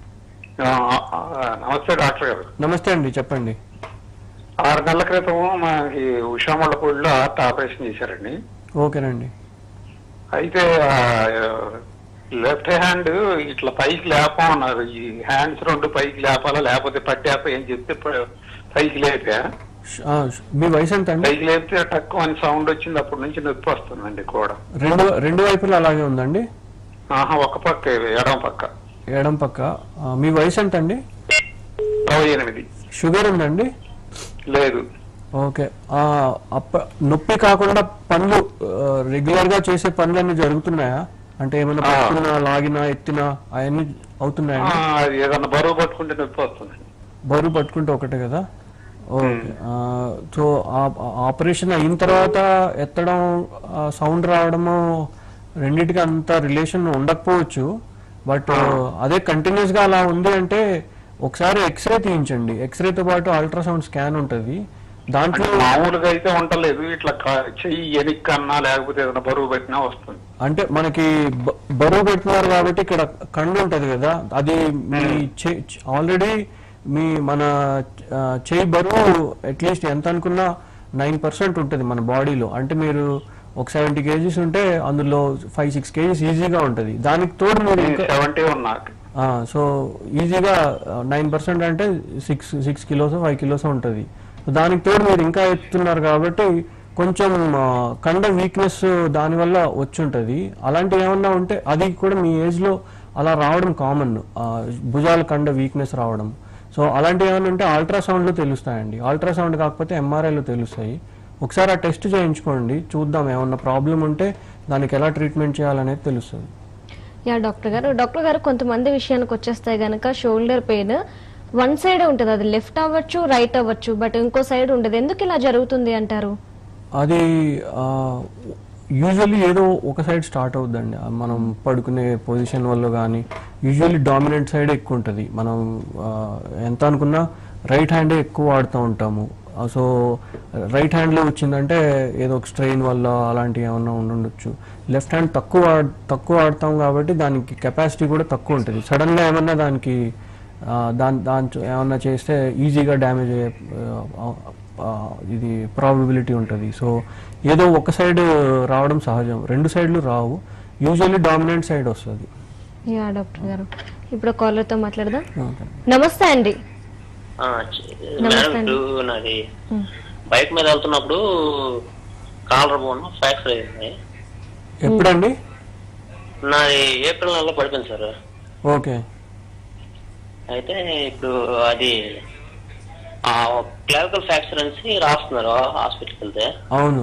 నమస్తే డాక్టర్ గారు. నమస్తే అండి, చెప్పండి. 6 నెలల క్రితం మనకి ఉషామళ్ళపూడిలో హార్ట్ ఆపరేషన్ చేశారండి. ఓకేనండి. అయితే లెఫ్ట్ హ్యాండ్ ఇట్లా పైకి లేపమన్నారు. ఈ హ్యాండ్స్ 2 పైకి లేపాలా లేకపోతే పట్టేప ఏం చెప్తే పైకి లేపా. మీ వయసు ఎంత అండి? పైకి లేపితే తక్కువ అని సౌండ్ వచ్చింది, అప్పటి నుంచి నొప్పి వస్తుందండి. కూడా రెండు వైపులు అలాగే ఉందండి? ఒక పక్క, ఎడం పక్క. మీ వయసు ఎంత అండి? 28. షుగర్ ఉందండి? లేదు. ఓకే. నొప్పి కాకుండా పనులు రెగ్యులర్ గా చేసే పనులన్నీ జరుగుతున్నాయా? అంటే ఏమైనా పట్టుకున్నా, లాగినా, ఎత్తినా అవన్నీ అవుతున్నాయా? ఏదన్నా బరువు పట్టుకుంటే నొప్పి వస్తుంది. బరువు పట్టుకుంటే ఒకటే కదా. ఓకే. సో ఆపరేషన్ అయిన తర్వాత ఎత్తడం, సౌండ్ రావడము, రెండింటికి అంత రిలేషన్ ఉండకపోవచ్చు. బట్ అదే కంటిన్యూస్ గా అలా ఉంది అంటే ఒకసారి ఎక్స్రే తీయించండి. ఎక్స్రేతో పాటు అల్ట్రాసౌండ్ స్కాన్ ఉంటుంది. దాంట్లో మామూలుగా అయితే ఉండలేదు, ఇట్లా చెయ్యి ఎనికన్నా లేకపోతే ఏదైనా బరువు పెట్టినా వస్తుంది. అంటే మనకి బరువు పెట్టినారు కాబట్టి ఇక్కడ కండు ఉంటది కదా, అది మీ ఆల్రెడీ మన చేయి బరువు అట్లీస్ట్ ఎంత అనుకున్నా 9% ఉంటుంది మన బాడీలో. అంటే మీరు ఒక 70 kgs ఉంటే అందులో 5-6 kgs ఈజీగా ఉంటుంది. దానికి తోడు మీరు 70 ఉన్నా, సో ఈజీగా 9% అంటే 6 kilos 5 kilos ఉంటుంది. దానికి తోడు మీరు ఇంకా ఎత్తుతున్నారు కాబట్టి కొంచెం కండ వీక్నెస్ దానివల్ల వచ్చి ఉంటుంది. అలాంటివి ఏమన్నా ఉంటే అది కూడా మీ ఏజ్లో అలా రావడం కామన్, భుజాల కండ వీక్నెస్ రావడం. సో అలాంటివి ఏమైనా ఉంటే అల్ట్రాసౌండ్లో తెలుస్తాయండి. అల్ట్రాసౌండ్ కాకపోతే ఎంఆర్ఐలో తెలుస్తాయి. ఒకసారి ఆ టెస్ట్ చేయించుకోండి, చూద్దాం ఏమన్నా ప్రాబ్లం ఉంటే దానికి ఎలా ట్రీట్మెంట్ చేయాలనేది తెలుస్తుంది. యా డాక్టర్ గారు కొంతమంది విషయానికి వచ్చేస్తే గనక షోల్డర్ పెయిన్ వన్ సైడ్ ఉంటుంది, అది లెఫ్ట్ అవ్వచ్చు రైట్ అవ్వచ్చు, బట్ ఇంకో సైడ్ ఉండదు. ఎందుకు ఇలా జరుగుతుంది అంటారు? అది యూజువల్లీ ఏదో ఒక సైడ్ స్టార్ట్ అవుతుందండి. మనం పడుకునే పొజిషన్ వల్ల కానీ యూజువల్లీ డామినెంట్ సైడ్ ఎక్కువ ఉంటుంది. మనం ఎంత అనుకున్నా రైట్ హ్యాండే ఎక్కువ వాడుతూ ఉంటాము. సో రైట్ హ్యాండ్లో వచ్చిందంటే ఏదో ఒక స్ట్రెయిన్ వల్ల అలాంటివి ఏమన్నా ఉండొచ్చు. లెఫ్ట్ హ్యాండ్ తక్కువ వాడతాం కాబట్టి దానికి కెపాసిటీ కూడా తక్కువ ఉంటుంది. సడన్గా ఏమన్నా దానికి దాని ఏమన్నా చేస్తే ఈజీగా డ్యామేజ్ అయ్యే ఇది ప్రాబబిలిటీ ఉంటుంది. సో ఏదో ఒక సైడ్ రావడం సహజం, రెండు సైడ్లు రావు. యూజువల్లీ డామినెంట్ సైడ్ వస్తుంది. యా డాక్టర్ గారు, ఇప్పుడు కాలర్తో మాట్లాడదాం. నమస్తే అండి. నాది బైక్ మీద వెళ్తున్నప్పుడు కాలర్ బోన్ ఫ్రాక్చర్ అయింది. ఎప్పుడండి? నాది ఏప్రిల్ నెలలో పడిపోయింది సార్. ఓకే. అయితే ఇప్పుడు అది క్లావికల్ ఫ్రాక్చర్ అనేసి రాస్తున్నారు హాస్పిటల్కి వెళ్తే. అవును.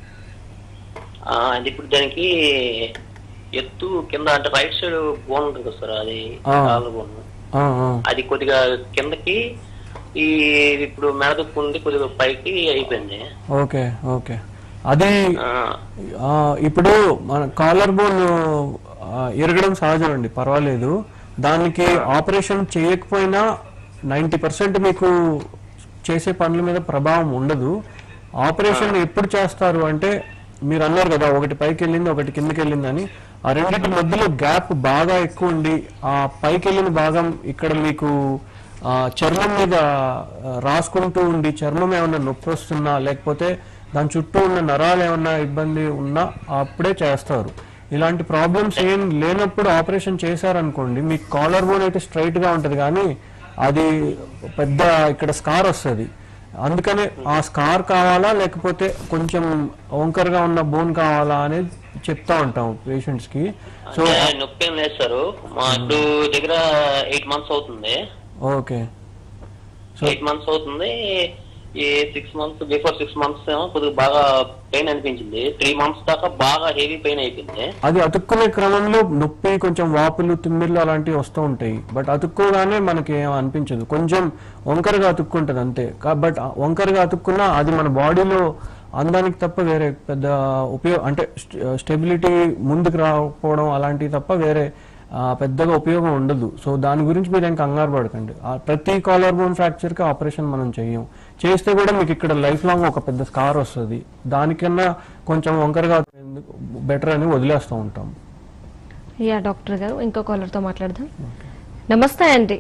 అది ఇప్పుడు దానికి ఎత్తు కింద అంటే రైట్ సైడ్ బోన్ ఉంటుంది కదా సార్, అది కాలర్ బోన్, అది కొద్దిగా కిందకి ఈ ఇప్పుడు మెడదుప్పు ఉండి కొద్దిగా పైకి అయిపోయింది. Okay okay. అది ఇప్పుడు మన కాలర్ బోన్ ఎరగడం సహజం అండి, పర్వాలేదు. దానికి ఆపరేషన్ చేయకపోయినా 90% మీకు చేసే పనుల మీద ప్రభావం ఉండదు. ఆపరేషన్ ఎప్పుడు చేస్తారు అంటే మీరు అన్నారు కదా, ఒకటి పైకి వెళ్ళింది ఒకటి కిందకి వెళ్ళిందని, ఆ రెండింటి మధ్యలో గ్యాప్ బాగా ఎక్కువ ఉండి ఆ పైకి వెళ్ళిన భాగం ఇక్కడ మీకు చర్మం మీద రాసుకుంటూ ఉండి చర్మం ఏమన్నా నొప్పి వస్తున్నా లేకపోతే దాని చుట్టూ ఉన్న నరాలు ఏమన్నా ఇబ్బంది ఉన్నా అప్పుడే చేస్తారు. ఇలాంటి ప్రాబ్లమ్స్ ఏం లేనప్పుడు ఆపరేషన్ చేశారనుకోండి, మీకు కాలర్ బోన్ అయితే స్ట్రైట్ గా ఉంటది కానీ అది పెద్ద ఇక్కడ స్కార్ వస్తుంది. అందుకనే ఆ స్కార్ కావాలా లేకపోతే కొంచెం వంకరగా ఉన్న బోన్ కావాలా అనేది చెప్తా ఉంటాం పేషెంట్స్ కి. సో నొప్పి ఏం లేదు సార్, మా ఇప్పుడు దగ్గర 8 months అవుతుంది. ఓకే. సో 8 months అవుతుంది. ఈ 6 months బిఫోర్ 6 months ఏమో కొద్దిగా బాగా పెయిన్ అనిపించింది. 3 months దాకా బాగా హెవీ పెయిన్ అయిపోయింది. అది అతుక్కునే క్రమంలో నొప్పి, కొంచెం వాపులు, తిమ్మిర్లు అలాంటివి వస్తూ ఉంటాయి. బట్ అతుక్కోగానే మనకి ఏం అనిపించదు, కొంచెం వంకరగా అతుక్కుంటది అంతే. బట్ వంకరగా అతుక్కున్నా అది మన బాడీలో అందానికి తప్ప వేరే పెద్ద ఉపయోగం అంటే స్టెబిలిటీ ముందుకు రాకపోవడం అలాంటివి తప్ప వేరే పెద్దగా ఉపయోగం ఉండదు. సో దాని గురించి మీరు ఏం కంగారు పడకండి. ప్రతి కాలర్ బోన్ ఫ్రాక్చర్ కి ఆపరేషన్ మనం చెయ్యం. చేస్తే కూడా మీకు ఇక్కడ లైఫ్ లాంగ్ ఒక పెద్ద స్కార్ వస్తుంది. దానికన్నా కొంచెం వంకరగా బెటర్ అని వదిలేస్తూ ఉంటాం. యా డాక్టర్ గారు, ఇంకో కాలర్తో మాట్లాడదాం. నమస్తే అండి.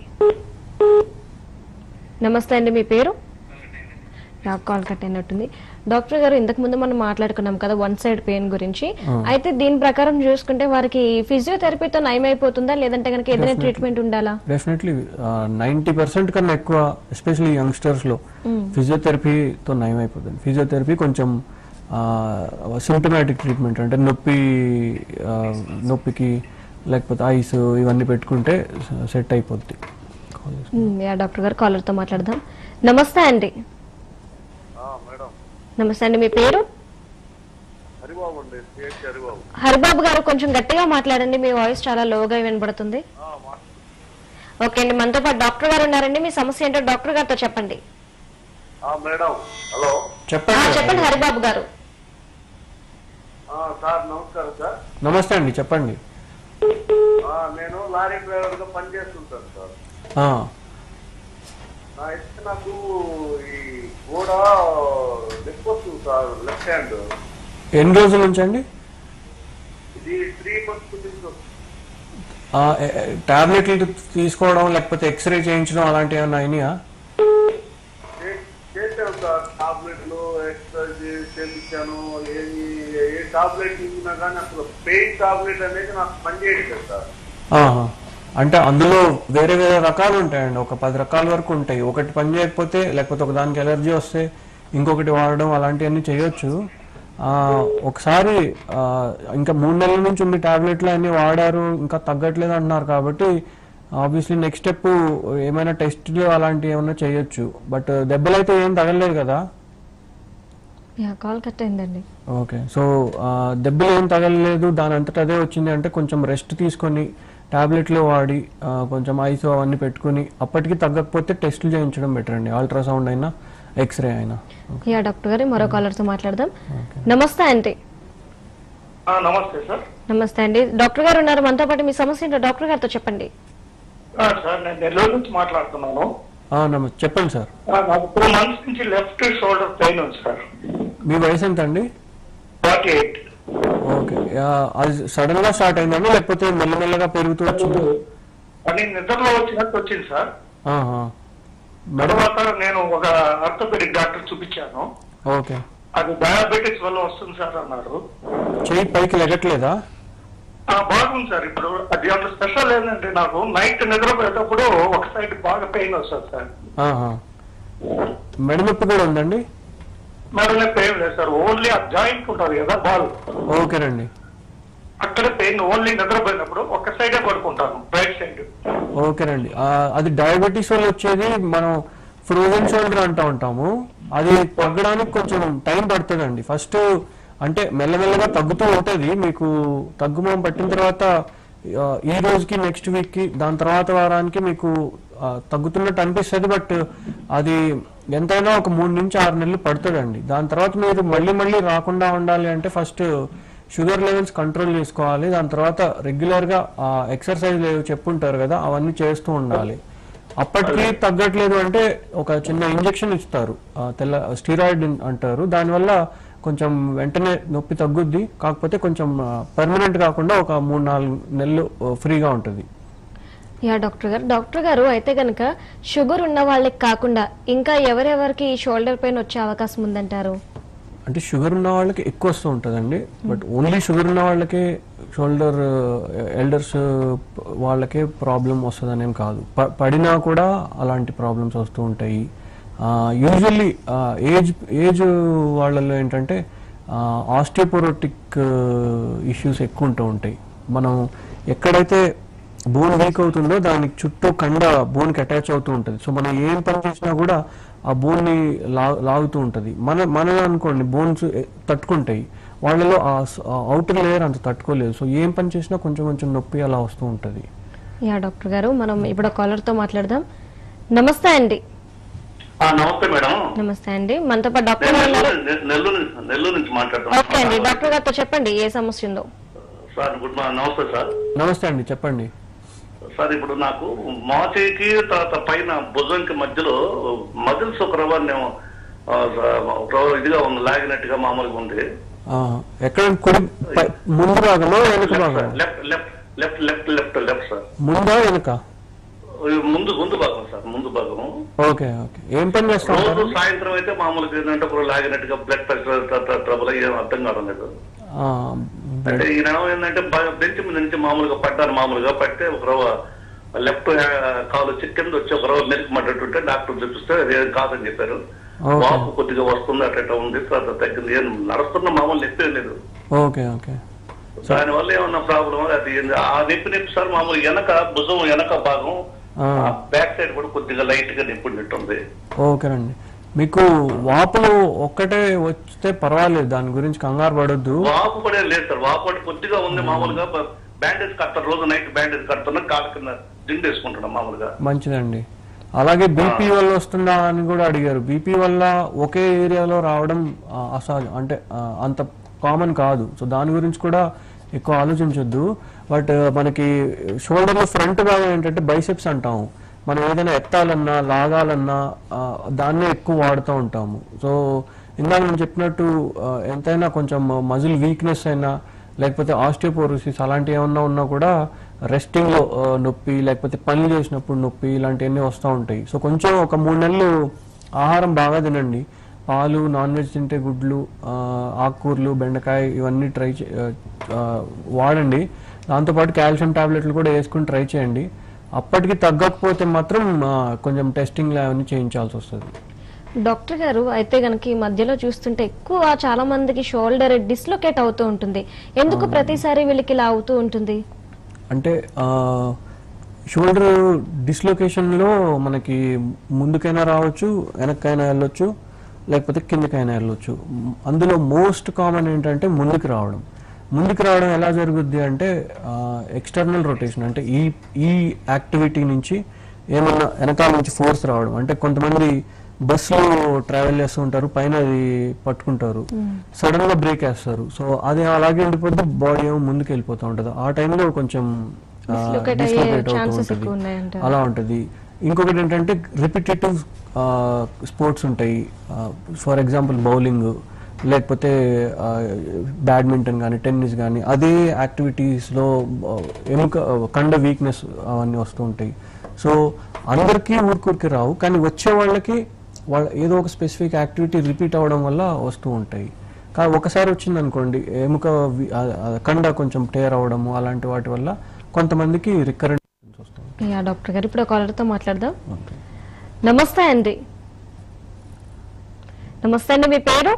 నమస్తే అండి, మీ పేరు? కాల్ కట్ అయినట్టుంది. డాక్టర్ గారు, ఇంతకు ముందు మనం మాట్లాడుకున్నాం కదా వన్ సైడ్ పెయిన్ గురించి. అయితే దీని ప్రకారం చూసుకుంటే వారికి ఫిజియోథెరపీతో నయం అయిపోతుందా, లేదంటే కనుక ఏదైనా ట్రీట్మెంట్ ఉండాలా? డెఫినెట్లీ 90% కన్నా ఎక్కువ ఎస్పెషల్లీ యంగ్స్టర్స్ లో ఫిజియోథెరపీతో నయం అయిపోతుంది. ఫిజియోథెరపీ కొంచెం సింప్టమాటిక్ ట్రీట్మెంట్ అంటే నొప్పికి లేకపోతే ఐస్ ఇవన్నీ పెట్టుకుంటే సెట్ అయిపోద్ది. డాక్టర్ గారు, కాలర్తో మాట్లాడదాం. నమస్తే అండి. నమస్తే అండి, మీ పేరు? హరిబాబు గారు, కొంచెం గట్టిగా మాట్లాడండి, మీ వాయిస్ చాలా లోగా వినబడుతుంది. ఓకే అండి, మనతో పాటు డాక్టర్ గారు ఉన్నారండి. మీ సమస్య ఏంటో డాక్టర్ గారితో చెప్పండి. చెప్పండి హరిబాబు గారు. నమస్కారం సార్. నమస్తే అండి, చెప్పండి. నేను లారీ డ్రైవర్ గా పనిచేస్తుంటాను సార్. నాకు ఈ గోడ నొప్పి వస్తుంది సార్, లెఫ్ట్ హ్యాండ్. ఎన్ని రోజుల నుంచి అండి? ఇది 3 months నుంచి. టాబ్లెట్లు తీసుకోవడం లేకపోతే ఎక్స్రే చేయించడం అలాంటివి ఏమన్నా అయినాయా? చేశాను సార్, టాబ్లెట్లు ఎక్స్రే చేయించాను. ఏ టాబ్లెట్ తీసుకున్నా కానీ అసలు పెయిన్ టాబ్లెట్ అనేది నాకు పనిచేయలేదు సార్. అంటే అందులో వేరే వేరే రకాలు ఉంటాయండి, ఒక 10 రకాల వరకు ఉంటాయి. ఒకటి పని చేయకపోతే లేకపోతే ఒక దానికి ఎలర్జీ వస్తే ఇంకొకటి వాడడం అలాంటివన్నీ చేయొచ్చు. ఒకసారి ఇంకా 3 నెలల నుంచి ఉంది టాబ్లెట్లు అన్ని వాడారు ఇంకా తగ్గట్లేదు అంటున్నారు కాబట్టి ఆబ్వియస్లీ నెక్స్ట్ స్టెప్ ఏమైనా టెస్ట్లు అలాంటివి ఏమైనా చేయొచ్చు. బట్ దెబ్బలైతే ఏం తగలలేదు కదా? కాల్ కట్ అయిందండి. ఓకే, సో దెబ్బలు ఏం తగలలేదు, దాని అంతటా అదే వచ్చింది అంటే కొంచెం రెస్ట్ తీసుకొని టాబ్లెట్లు వాడి కొంచెం ఐస్ అవన్నీ పెట్టుకుని అప్పటికి తగ్గకపోతే టెస్టులు చేయించడం బెటర్ అండి, అల్ట్రాసౌండ్ అయినా ఎక్స్రే అయినా. యా డాక్టర్ గారు మరో కాలర్తో మాట్లాడదాం. నమస్తే అండి. నమస్తే సార్. నమస్తే అండి, డాక్టర్ గారు ఉన్నారు మనతో పాటు. మీ సమస్య ఏంటో డాక్టర్ గారితో చెప్పండి. సార్ నేను నెల్లూరు నుంచి మాట్లాడుతున్నాను. నమస్తే, చెప్పండి సార్. నాకు 2 months నుంచి లెఫ్ట్ షోల్డర్ పెయిన్ ఉంది సార్. మీ వయసు ఎంత అండి? 48. ఓకే, అది సడన్ గా స్టార్ట్ అయిందండి లేకపోతే మెల్లమెల్లగా పెరుగుతూ వచ్చింది? అని నిద్రలో వచ్చినట్టు వచ్చింది సార్. తర్వాత నేను ఒక ఆర్థోపెడిక్ డాక్టర్ చూపించాను. ఓకే, అది డయాబెటిక్స్ వల్ల వస్తుంది సార్ అన్నారు. చెయ్యి పైకి లెగట్లేదా? బాగుంది సార్. ఇప్పుడు అది అంత స్పెషల్ ఏంటంటే నాకు నైట్ నిద్రపోయేటప్పుడు ఒక సైడ్ బాగా పెయిన్ వస్తుంది సార్. మెడ నొప్పి కూడా ఉందండి? మెడ నొప్పి ఏం లేదు సార్, ఓన్లీ ఆ జాయింట్ ఉంటుంది కదా బాల్. ఓకేనండి, అక్కడ పెయిన్ ఓన్లీ నిద్రపోయినప్పుడు ఒక సైడే పడుకుంటాను, రైట్ సైడ్. ఓకేనండి, అది డయాబెటీస్ వల్ల వచ్చేది మనం ఫ్రోజన్ షోల్డర్ అంటూ ఉంటాము. అది తగ్గడానికి కొంచెం టైం పడుతుందండి. ఫస్ట్ అంటే మెల్లమెల్లగా తగ్గుతూ ఉంటుంది, మీకు తగ్గుమం పట్టిన తర్వాత ఈ రోజుకి నెక్స్ట్ వీక్కి దాని తర్వాత వారానికి మీకు తగ్గుతున్నట్టు అనిపిస్తుంది. బట్ అది ఎంతైనా ఒక 3 నుంచి 6 నెలలు పడుతుందండి. దాని తర్వాత మీరు మళ్ళీ రాకుండా ఉండాలి అంటే ఫస్ట్ షుగర్ లెవెల్స్ కంట్రోల్ చేసుకోవాలి. దాని తర్వాత రెగ్యులర్గా ఎక్సర్సైజ్ చెప్పుంటారు కదా అవన్నీ చేస్తూ ఉండాలి. అప్పటికి తగ్గట్లేదు అంటే ఒక చిన్న ఇంజెక్షన్ ఇస్తారు, స్టీరాయిడ్ అంటారు. దానివల్ల కొంచెం వెంటనే నొప్పి తగ్గుద్ది, కాకపోతే కొంచెం పర్మనెంట్ కాకుండా ఒక 3-4 నెలలు ఫ్రీగా ఉంటుంది. యా డాక్టర్ గారు అయితే కనుక షుగర్ ఉన్న వాళ్ళకి కాకుండా ఇంకా ఎవరెవరికి షోల్డర్ పెయిన్ వచ్చే అవకాశం ఉందంటారు? అంటే షుగర్ ఉన్న వాళ్ళకి ఎక్కువ వస్తూ ఉంటుందండి. బట్ ఓన్లీ షుగర్ ఉన్న వాళ్ళకే షోల్డర్ ఎల్డర్స్ వాళ్ళకే ప్రాబ్లం వస్తుందనేం కాదు, పడినా కూడా అలాంటి ప్రాబ్లమ్స్ వస్తూ ఉంటాయి. యూజువల్లీ ఏజ్ వాళ్ళలో ఏంటంటే ఆస్టియోపోరోటిక్ ఇష్యూస్ ఎక్కువ ఉంటూ ఉంటాయి. మనం ఎక్కడైతే బోన్ వీక్ అవుతుందో దానికి చుట్టూ కండ బోన్కి అటాచ్ అవుతూ ఉంటుంది. సో మనం ఏం పని చేసినా కూడా ఆ బోన్ని లాగుతూ ఉంటుంది. మన అనుకోండి బోన్స్ తట్టుకుంటాయి, వాళ్ళలో ఆ అవుటర్ లేయర్ అంత తట్టుకోలేదు. సో ఏం పని చేసినా కొంచెం నొప్పి అలా వస్తూ ఉంటుంది. యా డాక్టర్ గారు మనం ఇప్పుడు కాలర్తో మాట్లాడదాం. నమస్తే అండి. నమస్తే మేడం. నమస్తే అండి, మనతో పాటు డాక్టర్ నెల్లూరు నుంచి మాట్లాడుతున్నాను. ఓకే అండి, డాక్టర్ గారితో చెప్పండి ఏ సమస్య ఉందో. Sir good morning. నమస్తే సార్. నమస్తే అండి, చెప్పండి సార్. ఇప్పుడు నాకు మోచేయికి తర్వాత పైన భుజంకి మధ్యలో మజిల్స్ ఒక రవ్వ ఇదిగా ఉంది, లాగినట్టుగా మామూలుగా ఉంది. ఎక్కడ ముందు భాగంలో వెనుక భాగం? Left left left left sir. ముందా వెనుక? ముందు భాగం సార్, ముందు భాగం. ఓకే ఓకే, ఏం పని చేస్తాం? రోజు సాయంత్రం అయితే మామూలుగా ఏంటంటే లాగినట్టుగా బ్లడ్ ప్రెషర్ ట్రబుల్ ఏం అర్థం కావడం లేదు. అంటే ఈయన ఏంటంటే బెంచ్ మీద నుంచి మామూలుగా పడ్డాను, మామూలుగా పడితే ఒక రవ్వ లెఫ్ట్ కాలు వచ్చి కింద వచ్చి ఒక రవ్వ మెరుగు పడ్డట్టుంటే డాక్టర్ చూపిస్తే అదేం కాదని చెప్పారు. వాపు కొద్దిగా వస్తుంది, అట్లా ఉంది, తగ్గింది. ఏం నడుస్తున్న మామూలు నొప్పి లేదు. ఓకే ఓకే, దానివల్ల ఏమన్నా ప్రాబ్లం? అది ఆ నొప్పి సార్ మామూలు వెనక భుజం వెనక భాగం బ్యాక్ సైడ్ కూడా కొద్దిగా లైట్ గా నొప్పి. ఓకేనండి, మీకు వాపులు ఒక్కటే వస్తే పర్వాలేదు, దాని గురించి కంగారు పడొద్దు. వాపు కూడా లేదు సార్, వాపు అంటే కొద్దిగా ఉంది. మామూలుగా బ్యాండేజ్ కడతారు, రోజు నైట్ బ్యాండేజ్ కడుతున్నా, కాళ్ళ కింద దిండు వేసుకుంటున్నాం మామూలుగా. మంచిదండి. అలాగే బీపీ వల్ల వస్తుందా అని కూడా అడిగారు. బీపీ వల్ల ఒకే ఏరియాలో రావడం అసలు అంటే అంత కామన్ కాదు. సో దాని గురించి కూడా ఎక్కువ ఆలోచించొద్దు. బట్ మనకి షోల్డర్లో ఫ్రంట్ భాగం ఏంటంటే బైసెప్స్ అంటాము. మనం ఏదైనా ఎత్తాలన్నా లాగాలన్నా దాన్నే ఎక్కువ వాడుతూ ఉంటాము. సో ఇందాక నేను చెప్పినట్టు ఎంతైనా కొంచెం మజిల్ వీక్నెస్ అయినా లేకపోతే ఆస్టియోపోరోసిస్ అలాంటివి ఏమన్నా ఉన్నా కూడా రెస్టింగ్లో నొప్పి లేకపోతే పనులు చేసినప్పుడు నొప్పి ఇలాంటివన్నీ వస్తూ ఉంటాయి. సో కొంచెం ఒక 3 నెలలు ఆహారం బాగా తినండి. పాలు, నాన్ వెజ్ తింటే గుడ్లు, ఆకుకూరలు, బెండకాయ ఇవన్నీ వాడండి. దాంతోపాటు కాల్షియం టాబ్లెట్లు కూడా వేసుకుని ట్రై చేయండి. అప్పటికి తగ్గకపోతే మాత్రం కొంచెం టెస్టింగ్ అవన్నీ చేయించాల్సి వస్తుంది. డాక్టర్ గారు అయితే గనక ఈ మధ్యలో చూస్తుంటే ఎక్కువ చాలా మందికి షోల్డర్ డిస్లొకేట్ అవుతూ ఉంటుంది. ఎందుకు ప్రతిసారి వీళ్ళకి ఇలా అవుతూ ఉంటుంది? అంటే షోల్డర్ డిస్లొకేషన్లో మనకి ముందుకైనా రావచ్చు, వెనక్కైనా వెళ్ళొచ్చు, లేకపోతే కిందకైనా వెళ్ళొచ్చు. అందులో మోస్ట్ కామన్ ఏంటంటే ముందుకు రావడం ఎలా జరుగుద్ది అంటే ఎక్స్టర్నల్ రొటేషన్, అంటే ఈ యాక్టివిటీ నుంచి ఏమన్నా వెనకాల నుంచి ఫోర్స్ రావడం. అంటే కొంతమంది బస్సులో ట్రావెల్ చేస్తూ ఉంటారు, పైన అది పట్టుకుంటారు, సడన్ గా బ్రేక్ వేస్తారు. సో అది అలాగే ఉండిపోతే బాడీ ఏమో ముందుకు వెళ్ళిపోతూ ఉంటుంది. ఆ టైంలో కొంచెం అలా ఉంటుంది. ఇంకొకటి ఏంటంటే రిపిటేటివ్ స్పోర్ట్స్ ఉంటాయి. ఫర్ ఎగ్జాంపుల్ బౌలింగ్, లేకపోతే బ్యాడ్మింటన్ కానీ, టెన్నిస్ కానీ, అదే యాక్టివిటీస్లో కండ వీక్నెస్ అవన్నీ వస్తూ ఉంటాయి. సో అందరికీ ఊరికి రావు, కానీ వచ్చే వాళ్ళకి ఏదో ఒక స్పెసిఫిక్ యాక్టివిటీ రిపీట్ అవ్వడం వల్ల వస్తూ ఉంటాయి. కానీ ఒకసారి వచ్చింది అనుకోండి, కండ కొంచెం టేర్ అవ్వడము అలాంటి వాటి వల్ల కొంతమందికి రికరెంట్ వస్తుంది. డాక్టర్ గారు ఇప్పుడు కాలర్తో మాట్లాడదాం. నమస్తే అండి. నమస్తే అండి, మీ పేరు?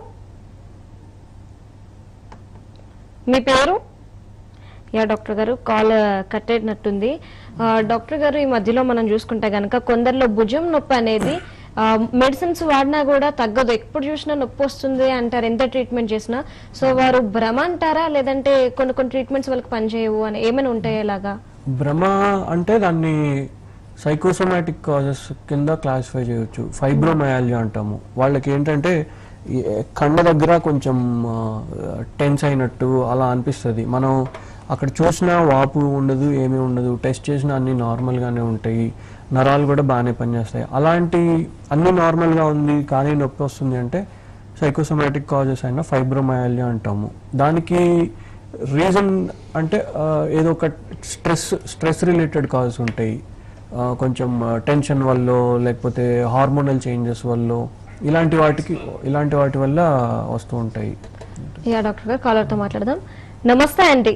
డాక్టర్ గారు కాల్ కట్ అయినట్టుంది. డాక్టర్ గారు ఈ మధ్యలో మనం చూసుకుంటే గనక కొందరిలో భుజం నొప్పి అనేది మెడిసిన్స్ వాడినా కూడా తగ్గదు, ఎప్పుడు చూసినా నొప్పి వస్తుంది అంటారు ఎంత ట్రీట్మెంట్ చేసినా. సో వారు భ్రమ అంటారా, లేదంటే కొన్ని ట్రీట్మెంట్స్ వాళ్ళకి పనిచేయవు అని ఏమైనా ఉంటాయా ఇలాగా? భ్రమ అంటే దాన్ని సైకోసోమాటిక్ కాజెస్ కింద క్లాసిఫై చేయొచ్చు. ఫైబ్రోమయాల్జియా అంటాము. వాళ్ళకి ఏంటంటే కండ దగ్గర కొంచెం టెన్స్ అయినట్టు అలా అనిపిస్తుంది. మనం అక్కడ చూసినా వాపు ఉండదు, ఏమీ ఉండదు, టెస్ట్ చేసినా అన్ని నార్మల్గానే ఉంటాయి, నరాలు కూడా బాగానే పనిచేస్తాయి. అలాంటి అన్ని నార్మల్గా ఉంది కానీ నొప్పి వస్తుంది అంటే సైకోసోమాటిక్ కాజెస్ అయినా ఫైబ్రోమయాల్జియా అంటాము. దానికి రీజన్ అంటే ఏదో ఒక స్ట్రెస్ రిలేటెడ్ కాజెస్ ఉంటాయి. కొంచెం టెన్షన్ వల్ల, లేకపోతే హార్మోనల్ చేంజెస్ వల్ల, ఇలాంటి వాటి వల్ల వస్తూ ఉంటాయి. డాక్టర్ గారు కాలర్తో మాట్లాడదాం. నమస్తే అండి.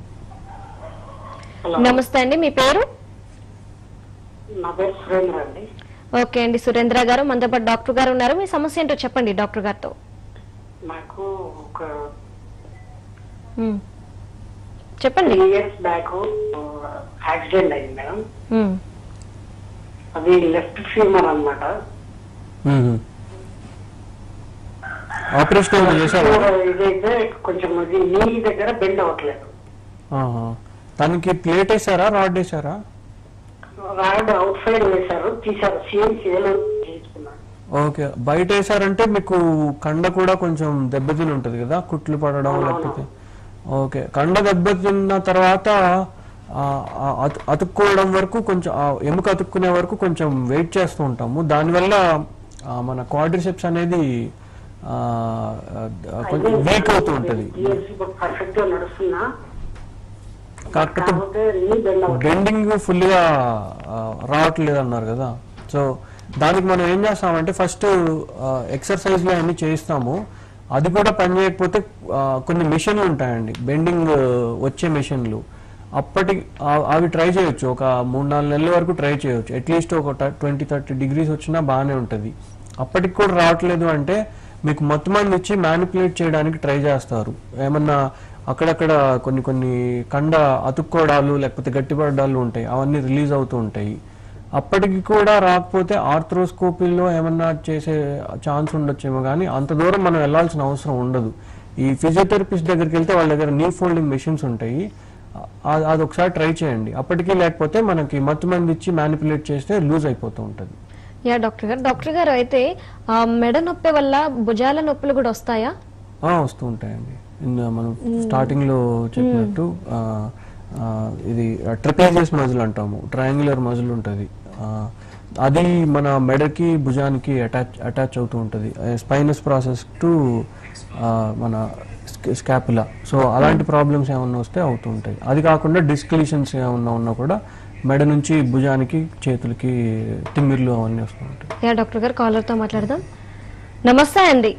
నమస్తే అండి, మీ పేరు? నా పేరు సురేంద్ర అండి. ఓకే అండి, సురేంద్ర గారు మనతో పాటు డాక్టర్ గారు ఉన్నారు. మీ సమస్య ఏంటో చెప్పండి డాక్టర్ గారితో. నాకు ఒక చెప్పండి. 3 years బ్యాక్ యాక్సిడెంట్ అయింది మేడం. అది లెఫ్ట్ ఫీమర్ అన్నమాట. ఆపరేషన్ ఇదైతే కొంచెం నీ దగ్గర బెండ్ అవ్వట్లేదు. దానికి ప్లేట్ వేసారా, రాడ్ వేసారా? రాడ్ అవుట్ సైడ్ వేశారు, తీసారు, సిఎంసీలో తీసుకున్నాను. ఓకే, బయట వేసారంటే మీకు కండ కూడా కొంచెం దెబ్బతిని ఉంటుంది కదా, కుట్లు పడడం లేకపోతే. ఓకే, కండ దెబ్బతిన్న తర్వాత అతుక్కోవడం వరకు కొంచెం ఎముక అతుక్కునే వరకు కొంచెం వెయిట్ చేస్తూ ఉంటాము. దానివల్ల మన క్వాడ్రిసెప్స్ అనేది కొంచెం వీక్ అవుతూ ఉంటుంది. కాకపోతే బెండింగ్ ఫుల్గా రావట్లేదు అన్నారు కదా. సో దానికి మనం ఏం చేస్తామంటే ఫస్ట్ ఎక్సర్సైజ్లు అన్ని చేయిస్తాము. అది కూడా పని చేయకపోతే కొన్ని మెషిన్లు ఉంటాయండి, బెండింగ్ వచ్చే మెషిన్లు. అవి ట్రై చేయొచ్చు, ఒక 3-4 నెలల వరకు ట్రై చేయొచ్చు. అట్లీస్ట్ ఒక 20-30 degrees వచ్చినా బాగానే ఉంటుంది. అప్పటికి కూడా రావట్లేదు అంటే మీకు మొత్తం మంది ఇచ్చి మ్యానిపులేట్ చేయడానికి ట్రై చేస్తారు. ఏమన్నా అక్కడక్కడ కొన్ని కండ అతుక్కోవడాలు లేకపోతే గట్టిపడ్డాలు ఉంటాయి, అవన్నీ రిలీజ్ అవుతూ ఉంటాయి. అప్పటికి కూడా రాకపోతే ఆర్థ్రోస్కోపీలో ఏమన్నా చేసే ఛాన్స్ ఉండొచ్చేమో, కానీ అంత దూరం మనం వెళ్లాల్సిన అవసరం ఉండదు. ఈ ఫిజియోథెరపిస్ట్ దగ్గరికి వెళ్తే వాళ్ళ దగ్గర నీ ఫోల్డింగ్ మెషిన్స్ ఉంటాయి, అది ఒకసారి ట్రై చేయండి. అప్పటికీ లేకపోతే మనకి మొత్తం మంది ఇచ్చి మ్యానిపులేట్ చేస్తే లూజ్ అయిపోతూ ఉంటుంది. డాక్టర్ గారు అయితే మెడ నొప్పి వల్ల భుజాల నొప్పులు కూడా వస్తాయా? వస్తూ ఉంటాయండి. మనం స్టార్టింగ్ లో చెప్పినట్టు ఇది ట్రపెజియస్ మజిల్ అంటాము, ట్రయాంగులర్ మజిల్ ఉంటుంది. అది మన మెడకి భుజానికి అటాచ్ అవుతూ ఉంటుంది, స్పైనస్ ప్రాసెస్ టు మన స్కాపులా. సో అలాంటి ప్రాబ్లమ్స్ ఏమన్నా వస్తే అవుతూ ఉంటాయి. అది కాకుండా డిస్క్లిషన్స్ ఏమన్నా ఉన్నా కూడా మెడ నుంచి భుజానికి, చేతులకి తిమ్మిర్లు అవన్నీ వస్తూ ఉంటాయి. డాక్టర్ గారు కాలర్తో మాట్లాడదాం. నమస్తే అండి.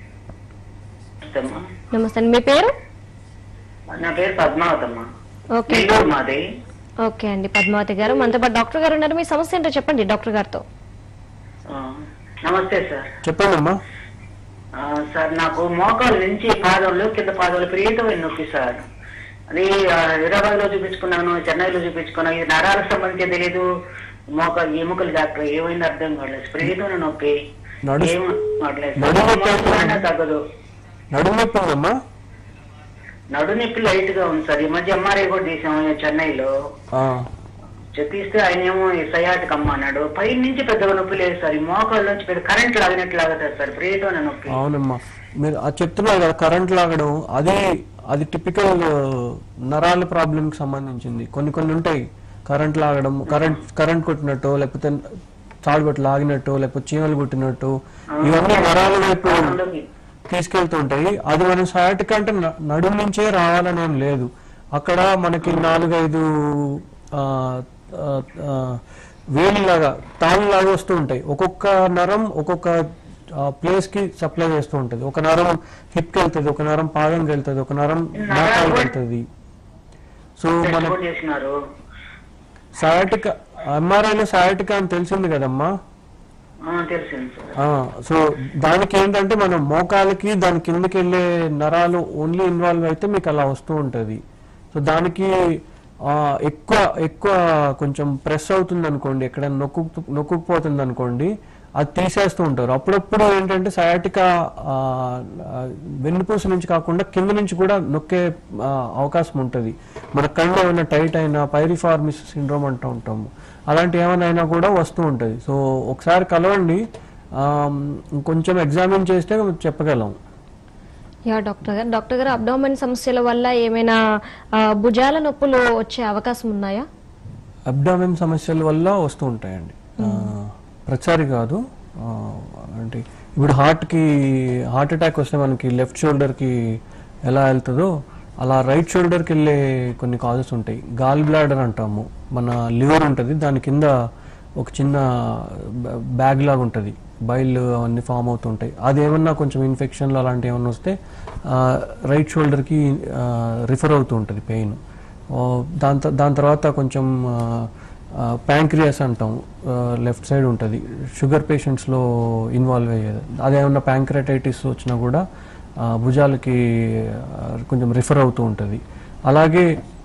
నమస్తే అండి, మీ పేరు? నా పేరు పద్మావతమ్మ. ఓకే అండి, పద్మావతి గారు మనతో పాటు డాక్టర్ గారు ఉన్నారు. మీ సమస్య ఏంటో చెప్పండి డాక్టర్ గారితో. నమస్తే సార్. చెప్పండి అమ్మా. సార్ నాకు మోకాళ్ళ నుంచి పాదాలు కింద పాదాలు విపరీతమైన నొప్పి సార్. అది హైదరాబాద్ లో చూపించుకున్నాను, చెన్నైలో చూపించుకున్నాను. ఇది నరాలకు సంబంధించి తెలియదు, మోకాలు ఎముకలు డాక్టర్ ఏమైంది అర్థం కావట్లేదు. విపరీతమైన నొప్పి ఏం మాట్లేదు, తగ్గదు. నడు నొప్పి లైట్ గా ఉంది సార్. ఈ మధ్య ఎంఆర్ఐ కూడా తీసాము చెన్నైలో. చెప్పిస్తే ఆయన ఏమో సయాటిక్ అమ్మ అన్నాడు. పై నుంచి పెద్దగా నొప్పి లేదు సార్. ఈ మోకాళ్ళ నుంచి పెద్ద కరెంట్ లాగినట్లు లాగుతారు సార్, విపరీతమైన నొప్పి. అవునమ్మా, మీరు అది చెప్తున్నారు కదా కరెంట్ లాగడం, అది టిపికల్ నరాల ప్రాబ్లం కి సంబంధించింది. కొన్ని ఉంటాయి కరెంట్ లాగడం, కరెంట్ కొట్టినట్టు, లేకపోతే తాడుబట్టు లాగినట్టు, లేకపోతే చీమలు కుట్టినట్టు, ఇవన్నీ నరాల వైపు తీసుకెళ్తుంటాయి. అది మనం సయాటిక్ అంటే నడుము నుంచే రావాలని ఏం లేదు. అక్కడ మనకి 4-5 వేలిలాగా తాళ్ళలాగా వస్తూ ఉంటాయి. ఒక్కొక్క నరం ఒక్కొక్క ప్లేస్ కి సప్లై చేస్తూ ఉంటది. ఒక నరం హిప్ కి వెళ్తుంది, ఒక నరం పాదంకి వెళ్తుంది, ఒక నరం మోకాలికి వెళ్తుంది. సో మనం సయాటిక్ ఎంఆర్ఐలో సయాటిక్ అని తెలిసింది కదమ్మా. సో దానికి ఏంటంటే మనం మోకాలకి దాని కిందకి వెళ్ళే నరాలు ఓన్లీ ఇన్వాల్వ్ అయితే మీకు అలా వస్తూ ఉంటది. సో దానికి ఎక్కువ కొంచెం ప్రెస్ అవుతుంది అనుకోండి, ఎక్కడ నొక్కుపోతుంది అనుకోండి, అది తీసేస్తూ ఉంటారు. అప్పుడప్పుడు ఏంటంటే సయాటికా వెన్నుపూస నుంచి కాకుండా కింద నుంచి కూడా నొక్కే అవకాశం ఉంటుంది. మన కళ్ళు ఏమైనా టైట్ అయినా, పైరిఫార్మిస్ సిండ్రోమ్ అంటూ ఉంటాము, అలాంటి ఏమైనా కూడా వస్తూ ఉంటుంది. సో ఒకసారి కలవండి, కొంచెం ఎగ్జామిన్ చేస్తే చెప్పగలం. డాక్టర్ గారు అబ్డామిన్ సమస్యల వల్ల ఏమైనా భుజాల నొప్పులు వచ్చే అవకాశం ఉన్నాయా? అబ్డామిన్ సమస్యల వల్ల వస్తూ ఉంటాయండి, ప్రతిసారి కాదు. అంటే ఇప్పుడు హార్ట్ అటాక్ వస్తే మనకి లెఫ్ట్ షోల్డర్ కి ఎలా వెళ్తుందో అలా రైట్ షోల్డర్ కి వెళ్ళే కొన్ని కాజెస్ ఉంటాయి. గాల్ బ్లాడర్ అంటాము, మన లివర్ ఉంటుంది, దాని కింద ఒక చిన్న బ్యాగ్ లాగా ఉంటుంది, బైల్ అవన్నీ ఫామ్ అవుతుంటాయి. అది ఏమన్నా కొంచెం ఇన్ఫెక్షన్లు అలాంటివి ఏమన్నా వస్తే రైట్ షోల్డర్కి రిఫర్ అవుతూ ఉంటుంది పెయిన్. దాని తర్వాత కొంచెం ప్యాంక్రియాస్ అంటాం, లెఫ్ట్ సైడ్ ఉంటుంది, షుగర్ పేషెంట్స్లో ఇన్వాల్వ్ అయ్యేది. అదేమన్నా ప్యాంక్రటైటిస్ వచ్చినా కూడా భుజాలకి కొంచెం రిఫర్ అవుతూ ఉంటుంది. అలాగే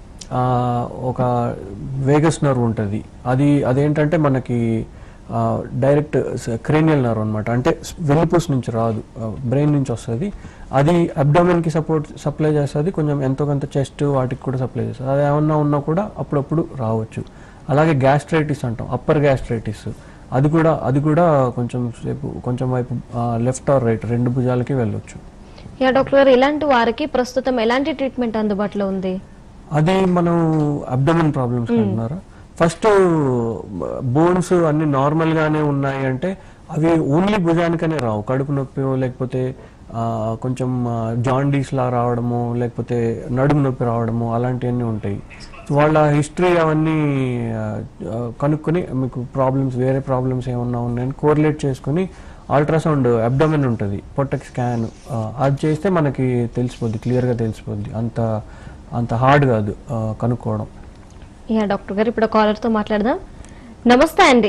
ఒక వేగస్ నర్వ్ ఉంటుంది, అదేంటంటే మనకి డైరెక్ట్ క్రేనియల్ నర్వ్ అనమాట, అంటే వెన్నుపూస నుంచి రాదు, బ్రెయిన్ నుంచి వస్తుంది. అది అబ్డామిన్ కి సప్లై చేస్తుంది, కొంచెం ఎంతో కొంత చెస్ట్ వాటికి కూడా సప్లై చేస్తుంది. అది ఏమన్నా ఉన్నా కూడా అప్పుడప్పుడు రావచ్చు. అలాగే గ్యాస్ట్రైటిస్ అంటాం, అప్పర్ గ్యాస్ట్రైటిస్, అది కూడా కొంచెం వైపు లెఫ్ట్ ఆర్ రైట్ రెండు భుజాలకి వెళ్ళొచ్చు. డాక్టర్ గారు, ఇలాంటి వారికి ప్రస్తుతం ఎలాంటి ట్రీట్మెంట్ అందుబాటులో ఉంది? అది మనం అబ్డామిన్ ప్రాబ్లమ్స్ అంటున్నారా? ఫస్ట్ బోన్స్ అన్ని నార్మల్ గానే ఉన్నాయి అంటే అవి ఓన్లీ భుజానికనే రావు. కడుపు నొప్పి లేకపోతే కొంచెం జాండీస్ లా రావడము, లేకపోతే నడుము నొప్పి రావడము, అలాంటివన్నీ ఉంటాయి. వాళ్ళ హిస్టరీ అవన్నీ కనుక్కొని మీకు వేరే ప్రాబ్లమ్స్ ఏమన్నా ఉన్నాయని కోరిలేట్ చేసుకుని అల్ట్రాసౌండ్ అబ్డామిన్ ఉంటుంది, పొట్టకి స్కాన్, అది చేస్తే మనకి తెలిసిపోద్ది, క్లియర్గా తెలిసిపోద్ది. అంత హార్డ్ కాదు కనుక్కోవడం. డాక్టర్ గారు, ఇప్పుడు కాలర్తో మాట్లాడదాం. నమస్తే అండి.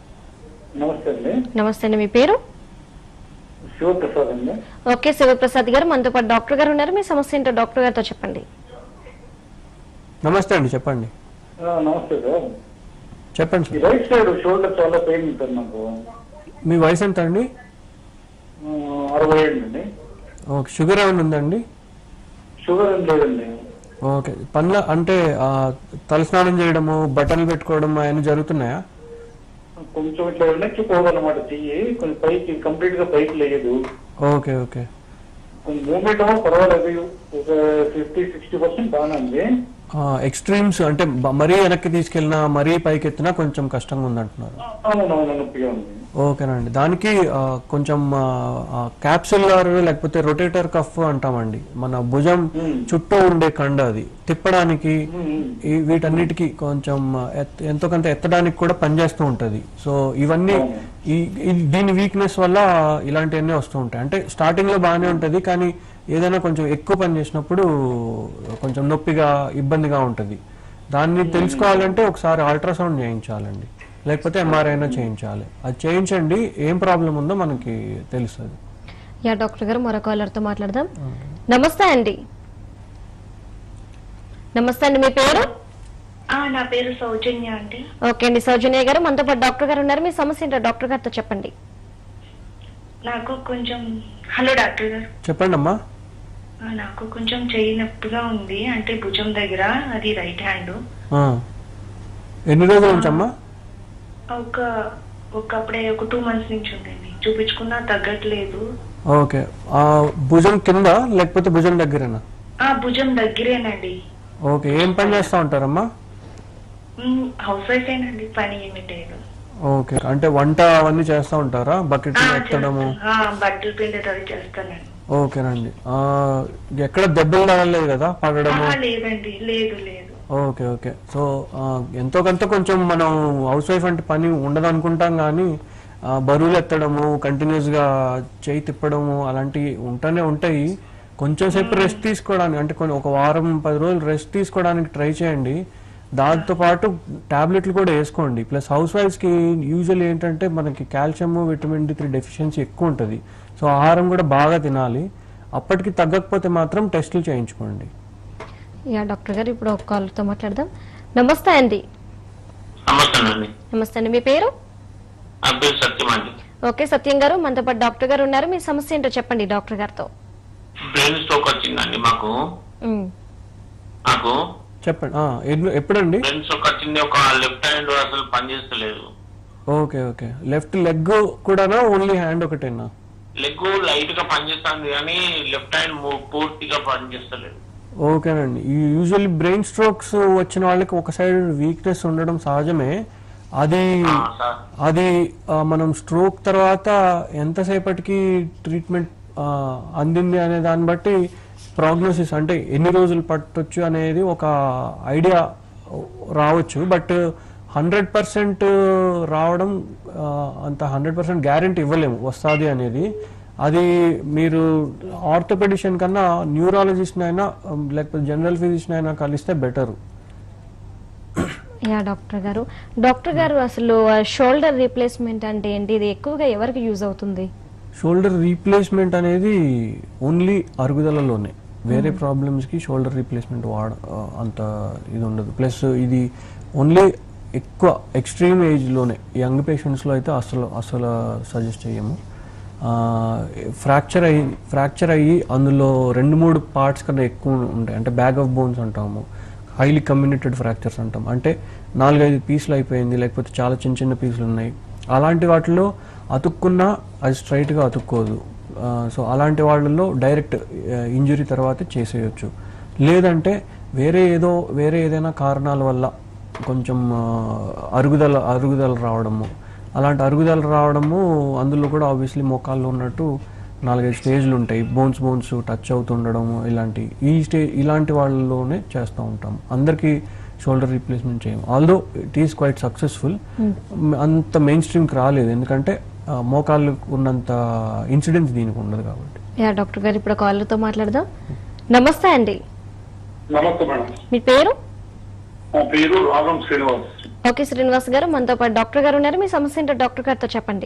నమస్తే అండి, మీ పేరు? శివప్రసాద్ అండి. ఓకే శివప్రసాద్ గారు, మనతో పాటు డాక్టర్ గారు ఉన్నారు. మీ సమస్య ఏంటో డాక్టర్ గారితో చెప్పండి. నమస్తే అండి, చెప్పండి. నమస్తే సార్, చెప్పండి సార్. రైట్ సైడ్ షోల్డర్ చాలా పెయిన్ ఉంటుంది నాకు. మీ వయసు ఎంత అండి? 60 ఏళ్ళు అండి. ఓకే, షుగర్ ఏమైనా ఉందండి? షుగర్ ఏం లేదండి. ఓకే, పనుల అంటే తలస్నానం చేయడము, బట్టలు పెట్టుకోవడం అవన్నీ జరుగుతున్నాయా? కొంచెం ఇట్లా వెనక్కిపోవాలన్నమాట, చెయ్యి కొంచెం పైకి, కంప్లీట్ గా పైకి లేదు. ఓకే ఓకే, కొంచెం మూమెంట్ ఏమో పర్వాలేదు, ఒక 50-60% బాగానే ఉంది. ఎక్స్ట్రీమ్స్ అంటే మరీ వెనక్కి తీసుకెళ్ళినా మరీ పైకి ఎత్తినా కొంచెం కష్టంగా ఉంది అంటున్నారు. అవునవును, నొప్పిగా ఉంది. ఓకేనండి, దానికి కొంచెం క్యాప్సులర్ లేకపోతే రొటేటర్ కఫ్ అంటామండి, మన భుజం చుట్టూ ఉండే కండ, అది తిప్పడానికి వీటన్నిటికీ కొంచెం ఎంతో కొంత ఎత్తడానికి కూడా పనిచేస్తూ ఉంటది. సో ఇవన్నీ దీని వీక్నెస్ వల్ల ఇలాంటివన్నీ వస్తూ ఉంటాయి. అంటే స్టార్టింగ్ లో బాగానే ఉంటది, కానీ ఏదైనా కొంచెం ఎక్కువ పని చేసినప్పుడు కొంచెం నొప్పిగా ఇబ్బందిగా ఉంటది. దాన్ని తెలుసుకోవాలంటే ఒకసారి అల్ట్రాసౌండ్ చేయించాలండి. లేకపోతే ఎంఆర్ఐ అయినా చేయించాలి. అది చేయించండి, ఏం ప్రాబ్లం ఉందో మనకి తెలుస్తుంది. యా డాక్టర్ గారు మరో కాలర్తో మాట్లాడదాం. నమస్తే అండి. నమస్తే అండి, మీ పేరు? నా పేరు సౌజన్య అండి. ఓకే అండి, సౌజన్య గారు మనతో పాటు డాక్టర్ గారు ఉన్నారు. మీ సమస్య ఏంటో డాక్టర్ గారితో చెప్పండి. నాకు కొంచెం హలో డాక్టర్ గారు. చెప్పండి అమ్మా. నాకు కొంచెం చెయ్యి నొప్పిగా ఉంది, అంటే భుజం దగ్గర, అది రైట్ హ్యాండ్. ఎన్ని రోజుల నుంచి అమ్మా? అప్పుడే ఒక 2 months నుంచి ఉందండి. చూపించుకున్నా తగ్గట్లేదు. ఓకే, భుజం కింద లేకపోతే భుజం దగ్గరేనా? భుజం దగ్గరేనండి. ఓకే, ఏం పని చేస్తా ఉంటారమ్మా? హౌస్ వైఫ్ ఏనండి, పని ఏమి లేదు. ఓకే, అంటే వంట అవన్నీ చేస్తా ఉంటారా? బకెట్ ఎత్తడము, బట్టలు పిండేది అవి చేస్తానండి. ఓకేనండి. ఎక్కడ దెబ్బలు తగలేదు కదా, పడడము? లేదండి, లేదు లేదు. Okay okay. సో ఎంతో కొంత కొంచెం మనం హౌస్ వైఫ్ అంటే పని ఉండదు అనుకుంటాం, కానీ బరువులు ఎత్తడము, కంటిన్యూస్ గా చేయి తిప్పడము అలాంటివి ఉంటూనే ఉంటాయి. కొంచెం సేపు రెస్ట్ తీసుకోవడానికి, అంటే ఒక వారం 10 రోజులు రెస్ట్ తీసుకోవడానికి ట్రై చేయండి. దాంతో పాటు టాబ్లెట్లు కూడా వేసుకోండి. ప్లస్ హౌస్ వైఫ్స్కి యూజువల్ ఏంటంటే మనకి కాల్షియం, విటమిన్ D3 డెఫిషియన్సీ ఎక్కువ ఉంటుంది. సో ఆహారం కూడా బాగా తినాలి. అప్పటికి తగ్గకపోతే మాత్రం టెస్టులు చేయించుకోండి. యా డాక్టర్ గారు ఇప్పుడు ఒక కాలర్తో మాట్లాడదాం. నమస్తే అండి. నమస్తే అండి, మీ పేరు? సత్యం అండి. ఓకే సత్యం గారు మనతో పాటు డాక్టర్ గారు ఉన్నారు. మీ సమస్య ఏంటో చెప్పండి డాక్టర్ గారితో. బ్రెయిన్ స్ట్రోక్ వచ్చిందండి మాకు. చెప్పండి, ఎప్పుడండి? బ్రెయిన్ స్ట్రోక్ వచ్చింది, ఒక లెఫ్ట్ హ్యాండ్ అసలు పనిచేస్తలేదు. Okay okay. లెఫ్ట్ లెగ్ కూడానా, ఓన్లీ హ్యాండ్ ఒకటేనా? లెగ్ లైట్ గా పనిచేస్తుంది కానీ లెఫ్ట్ హ్యాండ్ పూర్తిగా పనిచేస్తలేదు. ఓకేనండి. ఈ యూజువల్లీ బ్రెయిన్ స్ట్రోక్స్ వచ్చిన వాళ్ళకి ఒక సైడ్ వీక్నెస్ ఉండడం సహజమే. అది మనం స్ట్రోక్ తర్వాత ఎంతసేపటికి ట్రీట్మెంట్ అందింది అనే దాన్ని బట్టి ప్రోగ్నోసిస్, అంటే ఎన్ని రోజులు పట్టొచ్చు అనేది ఒక ఐడియా రావచ్చు. బట్ 100% రావడం అంత 100% గ్యారెంటీ ఇవ్వలేము వస్తుంది అనేది. అది మీరు ఆర్థోపెడిషన్ కన్నా న్యూరాలజిస్ట్ అయినా లేకపోతే జనరల్ ఫిజిషియన్ అయినా కలిస్తే బెటర్. యా డాక్టర్ గారు అసలు షోల్డర్ రీప్లేస్మెంట్ అంటే ఏంటి? ఇది ఎక్కువగా ఎవరికి యూజ్ అవుతుంది? షోల్డర్ రీప్లేస్మెంట్ అనేది ఓన్లీ అరుగుదలలోనే, వేరే ప్రాబ్లమ్స్కి షోల్డర్ రీప్లేస్మెంట్ అంత ఇది ఉండదు. ప్లస్ ఇది ఓన్లీ ఎక్కువ ఎక్స్ట్రీమ్ ఏజ్లోనే, యంగ్ పేషెంట్స్లో అయితే అసలు సజెస్ట్ చేయము. ఫ్రాక్చర్ అయ్యి అందులో 2-3 పార్ట్స్ కన్నా ఎక్కువ ఉంటాయి, అంటే బ్యాగ్ ఆఫ్ బోన్స్ అంటాము, హైలీ కమ్యూనిటెడ్ ఫ్రాక్చర్స్ అంటాం. అంటే 4-5 పీసులు అయిపోయింది, లేకపోతే చాలా చిన్న చిన్న పీసులు ఉన్నాయి. అలాంటి వాటిలో అతుక్కున్నా అది స్ట్రైట్గా అతుక్కోదు. సో అలాంటి వాళ్ళల్లో డైరెక్ట్ ఇంజురీ తర్వాత చేసేయచ్చు. లేదంటే వేరే ఏదైనా కారణాల వల్ల కొంచెం అరుగుదల రావడము, అలాంటి అరుగుదల రావడము, అందులో కూడా ఆబ్వియస్లీ మోకాల్లో ఉన్నట్టు 4-5 స్టేజ్లు ఉంటాయి. బోన్స్ టచ్ అవుతుండడము, ఇలాంటి వాళ్ళలోనే చేస్తూ ఉంటాం. అందరికీ షోల్డర్ రీప్లేస్మెంట్ చేయము. Although it is quite successful. అంత మెయిన్ స్ట్రీమ్కి రాలేదు, ఎందుకంటే మోకాళ్ళు ఉన్నంత ఇన్సిడెంట్స్ దీనికి ఉండదు కాబట్టి. యా డాక్టర్ గారు ఇప్పుడు కాలర్తో మాట్లాడదాం. నమస్తే అండి. నమస్తే మేడం. మీ పేరు? నా పేరు రాగం శ్రీనివాస్. ఓకే శ్రీనివాస్ గారు మనతో పాటు డాక్టర్ గారు ఉన్నారు. మీ సమస్య ఏంటో డాక్టర్ గారితో చెప్పండి.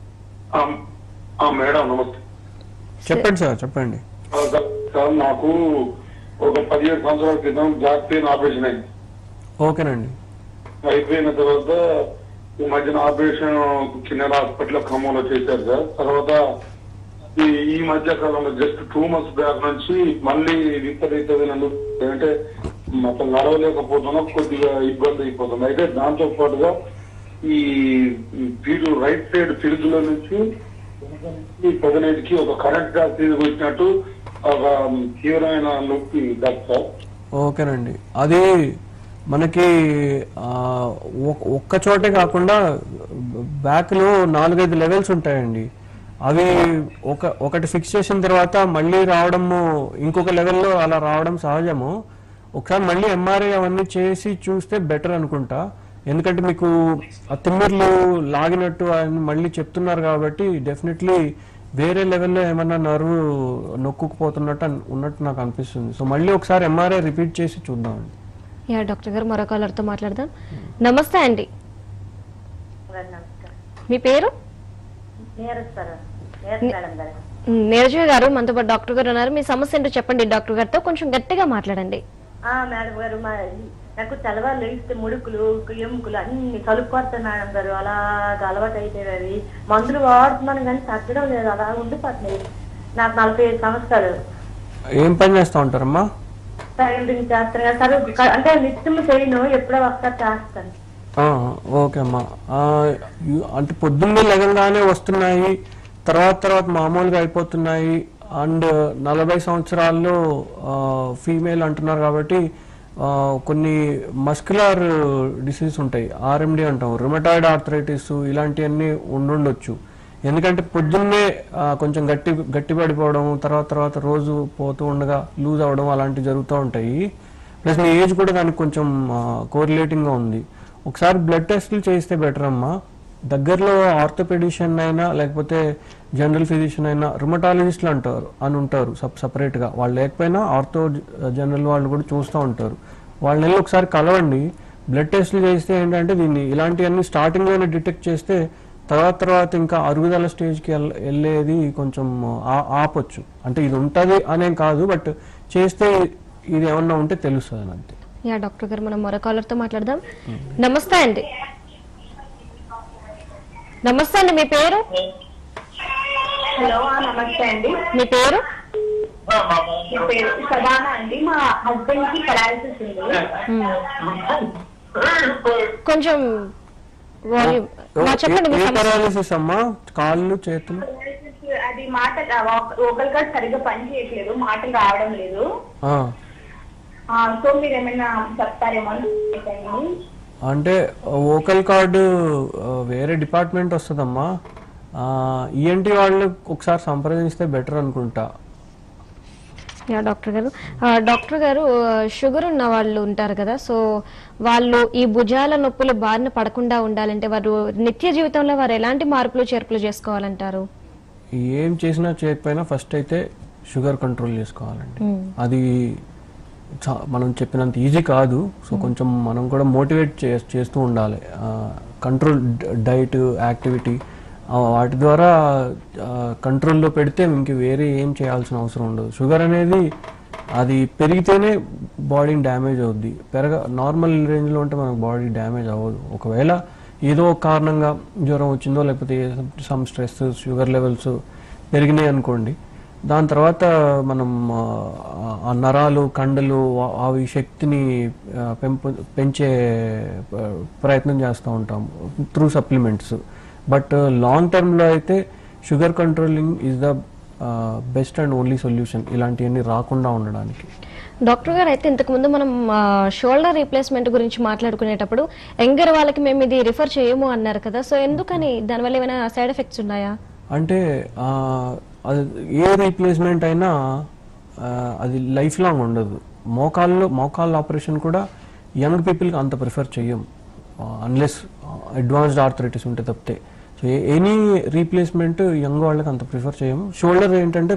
మేడం నమస్తే. చెప్పండి సార్, చెప్పండి. సార్ నాకు ఒక 17 సంవత్సరాల క్రితం బ్యాక్ పెయిన్ ఆపరేషన్ అయింది. ఓకేనండి. అయిపోయిన తర్వాత ఈ మధ్యన ఆపరేషన్ కిన్నెర హాస్పిటల్ ఖమ్మంలో చేశారు సార్. తర్వాత ఈ మధ్య కాలంలో జస్ట్ 2 months బ్యాక్ నుంచి మళ్ళీ విపరీతమైన అంటే మొత్తం నడవలేకపోతున్నా, కొద్దిగా ఇబ్బంది అయిపోతుంది. అయితే దాంతో పాటుగా ఈ రైట్ సైడ్ ఫిరుజుల నుంచి పెదనేటికి ఒక కరెంట్ గా తిరిగి వచ్చినట్టు ఒక తీవ్రమైన నొప్పి సార్. ఓకేనండి. అది మనకి ఒక్క చోటే కాకుండా బ్యాక్లో 4-5 లెవెల్స్ ఉంటాయండి. అవి ఒకటి ఫిక్స్ చేసిన తర్వాత మళ్ళీ రావడము, ఇంకొక లెవెల్లో అలా రావడం సహజము. ఒకసారి మళ్ళీ ఎంఆర్ఐ అవన్నీ చేసి చూస్తే బెటర్ అనుకుంటా. ఎందుకంటే మీకు ఆ తిమ్మిర్లు లాగినట్టు అని మళ్ళీ చెప్తున్నారు కాబట్టి డెఫినెట్లీ వేరే లెవెల్లో ఏమన్నా నర్వ్ ఉన్నట్టు నాకు అనిపిస్తుంది. సో మళ్ళీ ఒకసారి ఎంఆర్ఐ రిపీట్ చేసి చూద్దామండి. యా డాక్టర్ గారు మరో కాలర్తో మాట్లాడదాం. నమస్తే అండి. మీ పేరు? నీరజ గారు మనతో పాటు డాక్టర్ గారు ఉన్నారు. మీ సమస్య ఏంటో చెప్పండి డాక్టర్ గారితో, కొంచెం గట్టిగా మాట్లాడండి. మేడం గారు నాకు తెల్లవారు లేస్తే ముడుకులు ఎముకలు అన్ని కలుపుకొస్తాను మేడం గారు. అలాగా అలవాటు అయిపోయేది. మందులు వాడుతున్నాను కానీ తగ్గడం లేదు, అలా ఉండిపోతున్నాయి. నాకు 45 సంవత్సరాలు. ఏం పని చేస్తా ఉంటారమ్మా? టైలరింగ్ చేస్తాను కదా సార్, అంటే నిత్యం చేయను, ఎప్పుడో ఒకసారి చేస్తాను. ఓకే అమ్మా. అంటే పొద్దున్నే లెగంగానే వస్తున్నాయి, తర్వాత మామూలుగా అయిపోతున్నాయి. అండ్ 40 సంవత్సరాల్లో ఫీమేల్ అంటున్నారు కాబట్టి కొన్ని మస్కులర్ డిసీజ్ ఉంటాయి, ఆర్ఎండి అంటాం, రుమటాయిడ్ ఆర్థరైటిస్, ఇలాంటివన్నీ ఉండొచ్చు. ఎందుకంటే పొద్దున్నే కొంచెం గట్టిపడిపోవడం, తర్వాత రోజు పోతూ ఉండగా లూజ్ అవ్వడం అలాంటివి జరుగుతూ ఉంటాయి. ప్లస్ మీ ఏజ్ కూడా దానికి కొంచెం కోరిలేటింగ్గా ఉంది. ఒకసారి బ్లడ్ టెస్టులు చేస్తే బెటర్ అమ్మా. దగ్గరలో ఆర్థోపెడిషియన్ అయినా లేకపోతే జనరల్ ఫిజిషియన్ అయినా రుమటాలజిస్టులు అని ఉంటారు సపరేట్గా. వాళ్ళు లేకపోయినా ఆర్థో జనరల్ వాళ్ళు కూడా చూస్తూ ఉంటారు. వాళ్ళని ఒకసారి కలవండి. బ్లడ్ టెస్టులు చేస్తే ఏంటంటే దీన్ని ఇలాంటివన్నీ స్టార్టింగ్లోనే డిటెక్ట్ చేస్తే తర్వాత ఇంకా అరుగుదల స్టేజ్కి వెళ్ళేది కొంచెం ఆపొచ్చు. అంటే ఇది ఉంటుంది అనేం కాదు, బట్ చేస్తే ఇది ఏమన్నా ఉంటే తెలుస్తుంది అని అంతే. డాక్టర్ గారు మనం మరో కాలర్తో మాట్లాడదాం. నమస్తే అండి. నమస్తే అండి, మీ పేరు? హలో, నమస్తే అండి. మీ పేరు? సదానా అండి. మా హస్బెండ్ కి పెరాలసిస్ ఉంది. కొంచెం చెప్పండి. పెరాలసిస్ అమ్మా? కాళ్ళు చేతులు? అది మాట ఓకల్ కార్డ్ సరిగ్గా పని చేయట్లేదు, మాటలు రావడం లేదు. సో మీరు ఏమైనా చెప్తారేమో. అంటే వోకల్ కార్డు వేరే డిపార్ట్మెంట్ వస్తుందమ్మా. ఈఎన్టీ వాళ్ళు ఒకసారి సంప్రదిస్తే బెటర్ అనుకుంటా. డాక్టర్ గారు షుగర్ ఉన్న వాళ్ళు ఉంటారు కదా, సో వాళ్ళు ఈ భుజాల నొప్పులు బారిన పడకుండా ఉండాలంటే వారు నిత్య జీవితంలో వారు ఎలాంటి మార్పులు చేర్పులు చేసుకోవాలంటారు? ఏం చేసినా చేయకపోయినా ఫస్ట్ అయితే షుగర్ కంట్రోల్ చేసుకోవాలండి. అది మనం చెప్పినంత ఈజీ కాదు. సో కొంచెం మనం కూడా మోటివేట్ చేస్తూ ఉండాలి. కంట్రోల్ డైట్, యాక్టివిటీ, వాటి ద్వారా కంట్రోల్లో పెడితే ఇంక వేరే ఏం చేయాల్సిన అవసరం ఉండదు. షుగర్ అనేది అది పెరిగితేనే బాడీని డ్యామేజ్ అవుద్ది. నార్మల్ రేంజ్లో ఉంటే మనకు బాడీ డ్యామేజ్ అవ్వదు. ఒకవేళ ఏదో ఒక కారణంగా జ్వరం వచ్చిందో లేకపోతే సమ్ స్ట్రెస్, షుగర్ లెవెల్స్ పెరిగినాయి అనుకోండి, దాని తర్వాత మనం ఆ నరాలు, కండలు అవి శక్తిని పెంచే ప్రయత్నం చేస్తూ ఉంటాం త్రూ సప్లిమెంట్స్. బట్ లాంగ్ టర్మ్లో అయితే sugar controlling is the best and only solution ఇలాంటివన్నీ రాకుండా ఉండడానికి. డాక్టర్ గారు, అయితే ఇంతకుముందు మనం షోల్డర్ రీప్లేస్మెంట్ గురించి మాట్లాడుకునేటప్పుడు యంగర్ వాళ్ళకి మేము ఇది రిఫర్ చేయము అన్నారు కదా, సో ఎందుకని? దానివల్ల ఏమైనా సైడ్ ఎఫెక్ట్స్ ఉన్నాయా? అంటే అది ఏ రీప్లేస్మెంట్ అయినా అది లైఫ్ లాంగ్ ఉండదు. మోకాళ్ళ ఆపరేషన్ కూడా యంగ్ పీపుల్కి అంత ప్రిఫర్ చెయ్యం అన్లెస్ అడ్వాన్స్డ్ ఆర్థరైటిస్ ఉంటే తప్పితే. సో ఎనీ రీప్లేస్మెంట్ యంగ్ వాళ్ళకి అంత ప్రిఫర్ చేయము. షోల్డర్ ఏంటంటే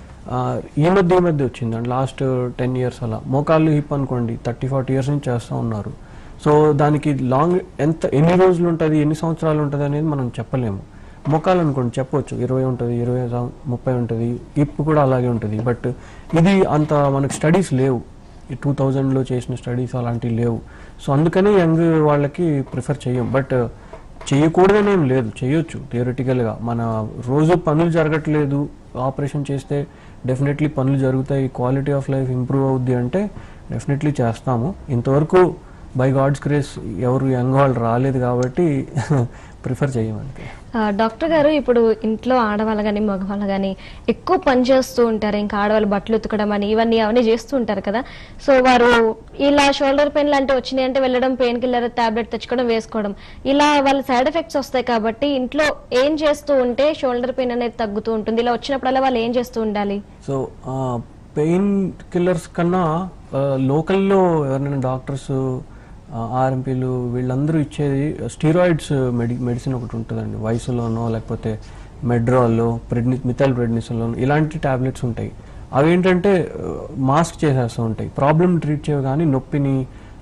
ఈ మధ్య వచ్చిందండి, లాస్ట్ 10 years అలా. మోకాళ్ళు, హిప్ అనుకోండి 30-40 years నుంచి చేస్తూ ఉన్నారు. సో దానికి లాంగ్ ఎన్ని రోజులు ఉంటుంది, ఎన్ని సంవత్సరాలు ఉంటుంది అనేది మనం చెప్పలేము. మోకాలు అనుకోండి చెప్పవచ్చు 20 ఉంటుంది, 20-30 ఉంటుంది. హిప్ కూడా అలాగే ఉంటుంది. బట్ ఇది అంత మనకు స్టడీస్ లేవు, 2000లో చేసిన స్టడీస్ అలాంటివి లేవు. సో అందుకని యంగ్ వాళ్ళకి ప్రిఫర్ చేయం. బట్ చేయకూడదని ఏం లేదు, చేయొచ్చు థియరిటికల్గా. మన రోజు పనులు జరగట్లేదు, ఆపరేషన్ చేస్తే డెఫినెట్లీ పనులు జరుగుతాయి, క్వాలిటీ ఆఫ్ లైఫ్ ఇంప్రూవ్ అవుద్ది అంటే డెఫినెట్లీ చేస్తాము. ఇంతవరకు బై గాడ్స్ గ్రేస్ ఎవరు యంగ్ వాళ్ళు రాలేదు కాబట్టి ప్రిఫర్ చేయమంటే. డాక్టర్ గారు, ఇప్పుడు ఇంట్లో ఆడవాళ్ళు కానీ మగవాళ్ళు కానీ ఎక్కువ పని చేస్తూ ఉంటారు. ఇంకా ఆడవాళ్ళు బట్టలు ఉతకడం అని అవన్నీ చేస్తూ ఉంటారు కదా, సో వారు ఇలా షోల్డర్ పెయిన్ లాంటివి వచ్చినాయి అంటే వెళ్ళడం, పెయిన్ కిల్లర్ టాబ్లెట్ తెచ్చుకోవడం, వేసుకోవడం, ఇలా వాళ్ళ సైడ్ ఎఫెక్ట్స్ వస్తాయి. కాబట్టి ఇంట్లో ఏం చేస్తూ ఉంటే షోల్డర్ పెయిన్ అనేది తగ్గుతూ ఉంటుంది? ఇలా వచ్చినప్పుడల్లా వాళ్ళు ఏం చేస్తూ ఉండాలి? సో పెయిన్ కిల్లర్స్ కన్నా లోకల్లో ఎవరైనా డాక్టర్స్, ఆర్ఎంపీలు వీళ్ళందరూ ఇచ్చేది స్టీరాయిడ్స్ మెడిసిన్ ఒకటి ఉంటుందండి. వయసులోనో లేకపోతే మెడ్రాల్లో, మిథైల్ ప్రెడ్నిసోలోనో ఇలాంటి టాబ్లెట్స్ ఉంటాయి. అవి ఏంటంటే మాస్క్ చేసేస్తూ ఉంటాయి, ప్రాబ్లమ్ ట్రీట్ చేయవు కానీ నొప్పిని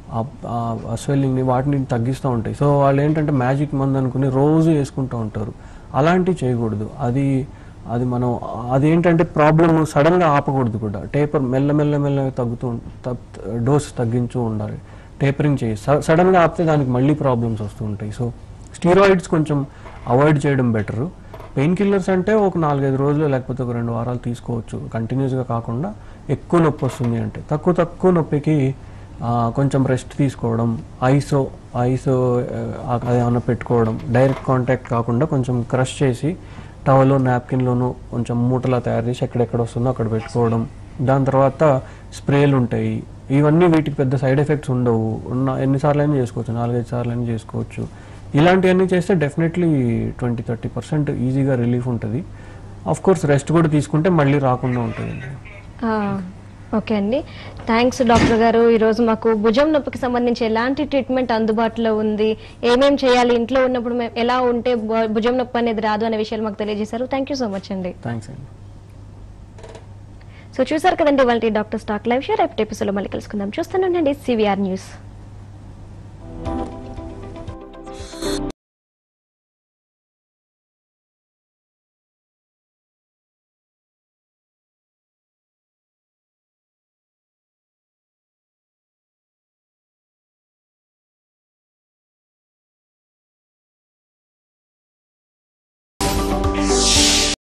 ఆ స్వెల్లింగ్ని వాటిని తగ్గిస్తూ ఉంటాయి. సో వాళ్ళు ఏంటంటే మ్యాజిక్ మందు అనుకుని రోజు వేసుకుంటూ ఉంటారు. అలాంటివి చేయకూడదు. అది మనం అదేంటంటే ప్రాబ్లమ్ సడన్గా ఆపకూడదు కూడా. టేపర్ మెల్లమెల్లగా డోస్ తగ్గించు ఉండాలి. టేపరింగ్ చేయి. సడన్గా ఆపితే దానికి మళ్ళీ ప్రాబ్లమ్స్ వస్తూ ఉంటాయి. సో స్టీరాయిడ్స్ కొంచెం అవాయిడ్ చేయడం బెటరు. పెయిన్ కిల్లర్స్ అంటే ఒక 4-5 రోజులు లేకపోతే ఒక 2 వారాలు తీసుకోవచ్చు, కంటిన్యూస్గా కాకుండా. ఎక్కువ నొప్పి వస్తుంది అంటే తక్కువ నొప్పికి కొంచెం రెస్ట్ తీసుకోవడం, ఐస్ అదేమన్నా పెట్టుకోవడం, డైరెక్ట్ కాంటాక్ట్ కాకుండా కొంచెం క్రష్ చేసి టవల్ నాప్కిన్లోనూ కొంచెం మూటలా తయారు చేసి ఎక్కడెక్కడ వస్తుందో అక్కడ పెట్టుకోవడం. దాని తర్వాత స్ప్రేలు ఉంటాయి. ఇవన్నీ వీటికి పెద్ద సైడ్ ఎఫెక్ట్స్ ఉండవు. ఎన్నిసార్లు అయినా చేసుకోవచ్చు, 4-5 సార్లు అయినా చేసుకోవచ్చు. ఇలాంటివన్నీ చేస్తే డెఫినెట్లీ 20-30% ఈజీగా రిలీఫ్ ఉంటుంది. ఆఫ్ కోర్స్ రెస్ట్ కూడా తీసుకుంటే మళ్ళీ రాకుండా ఉంటుందండి. ఓకే అండి, థ్యాంక్స్ డాక్టర్ గారు. ఈరోజు మాకు భుజం నొప్పికి సంబంధించి ఎలాంటి ట్రీట్మెంట్ అందుబాటులో ఉంది, ఏమేం చేయాలి, ఇంట్లో ఉన్నప్పుడు మేము ఎలా ఉంటే భుజం నొప్పి అనేది రాదు అనే విషయాలు మాకు తెలియజేశారు. థ్యాంక్ యూ సో మచ్ అండి. థ్యాంక్స్ అండి. సో చూసారు కదండి వాళ్ళ డాక్టర్ స్టాక్ లైవ్ షో. రేపటి ఎపిసోడ్లో మళ్ళీ కలుసుకుందాం. చూస్తూనే ఉండండి CVR న్యూస్.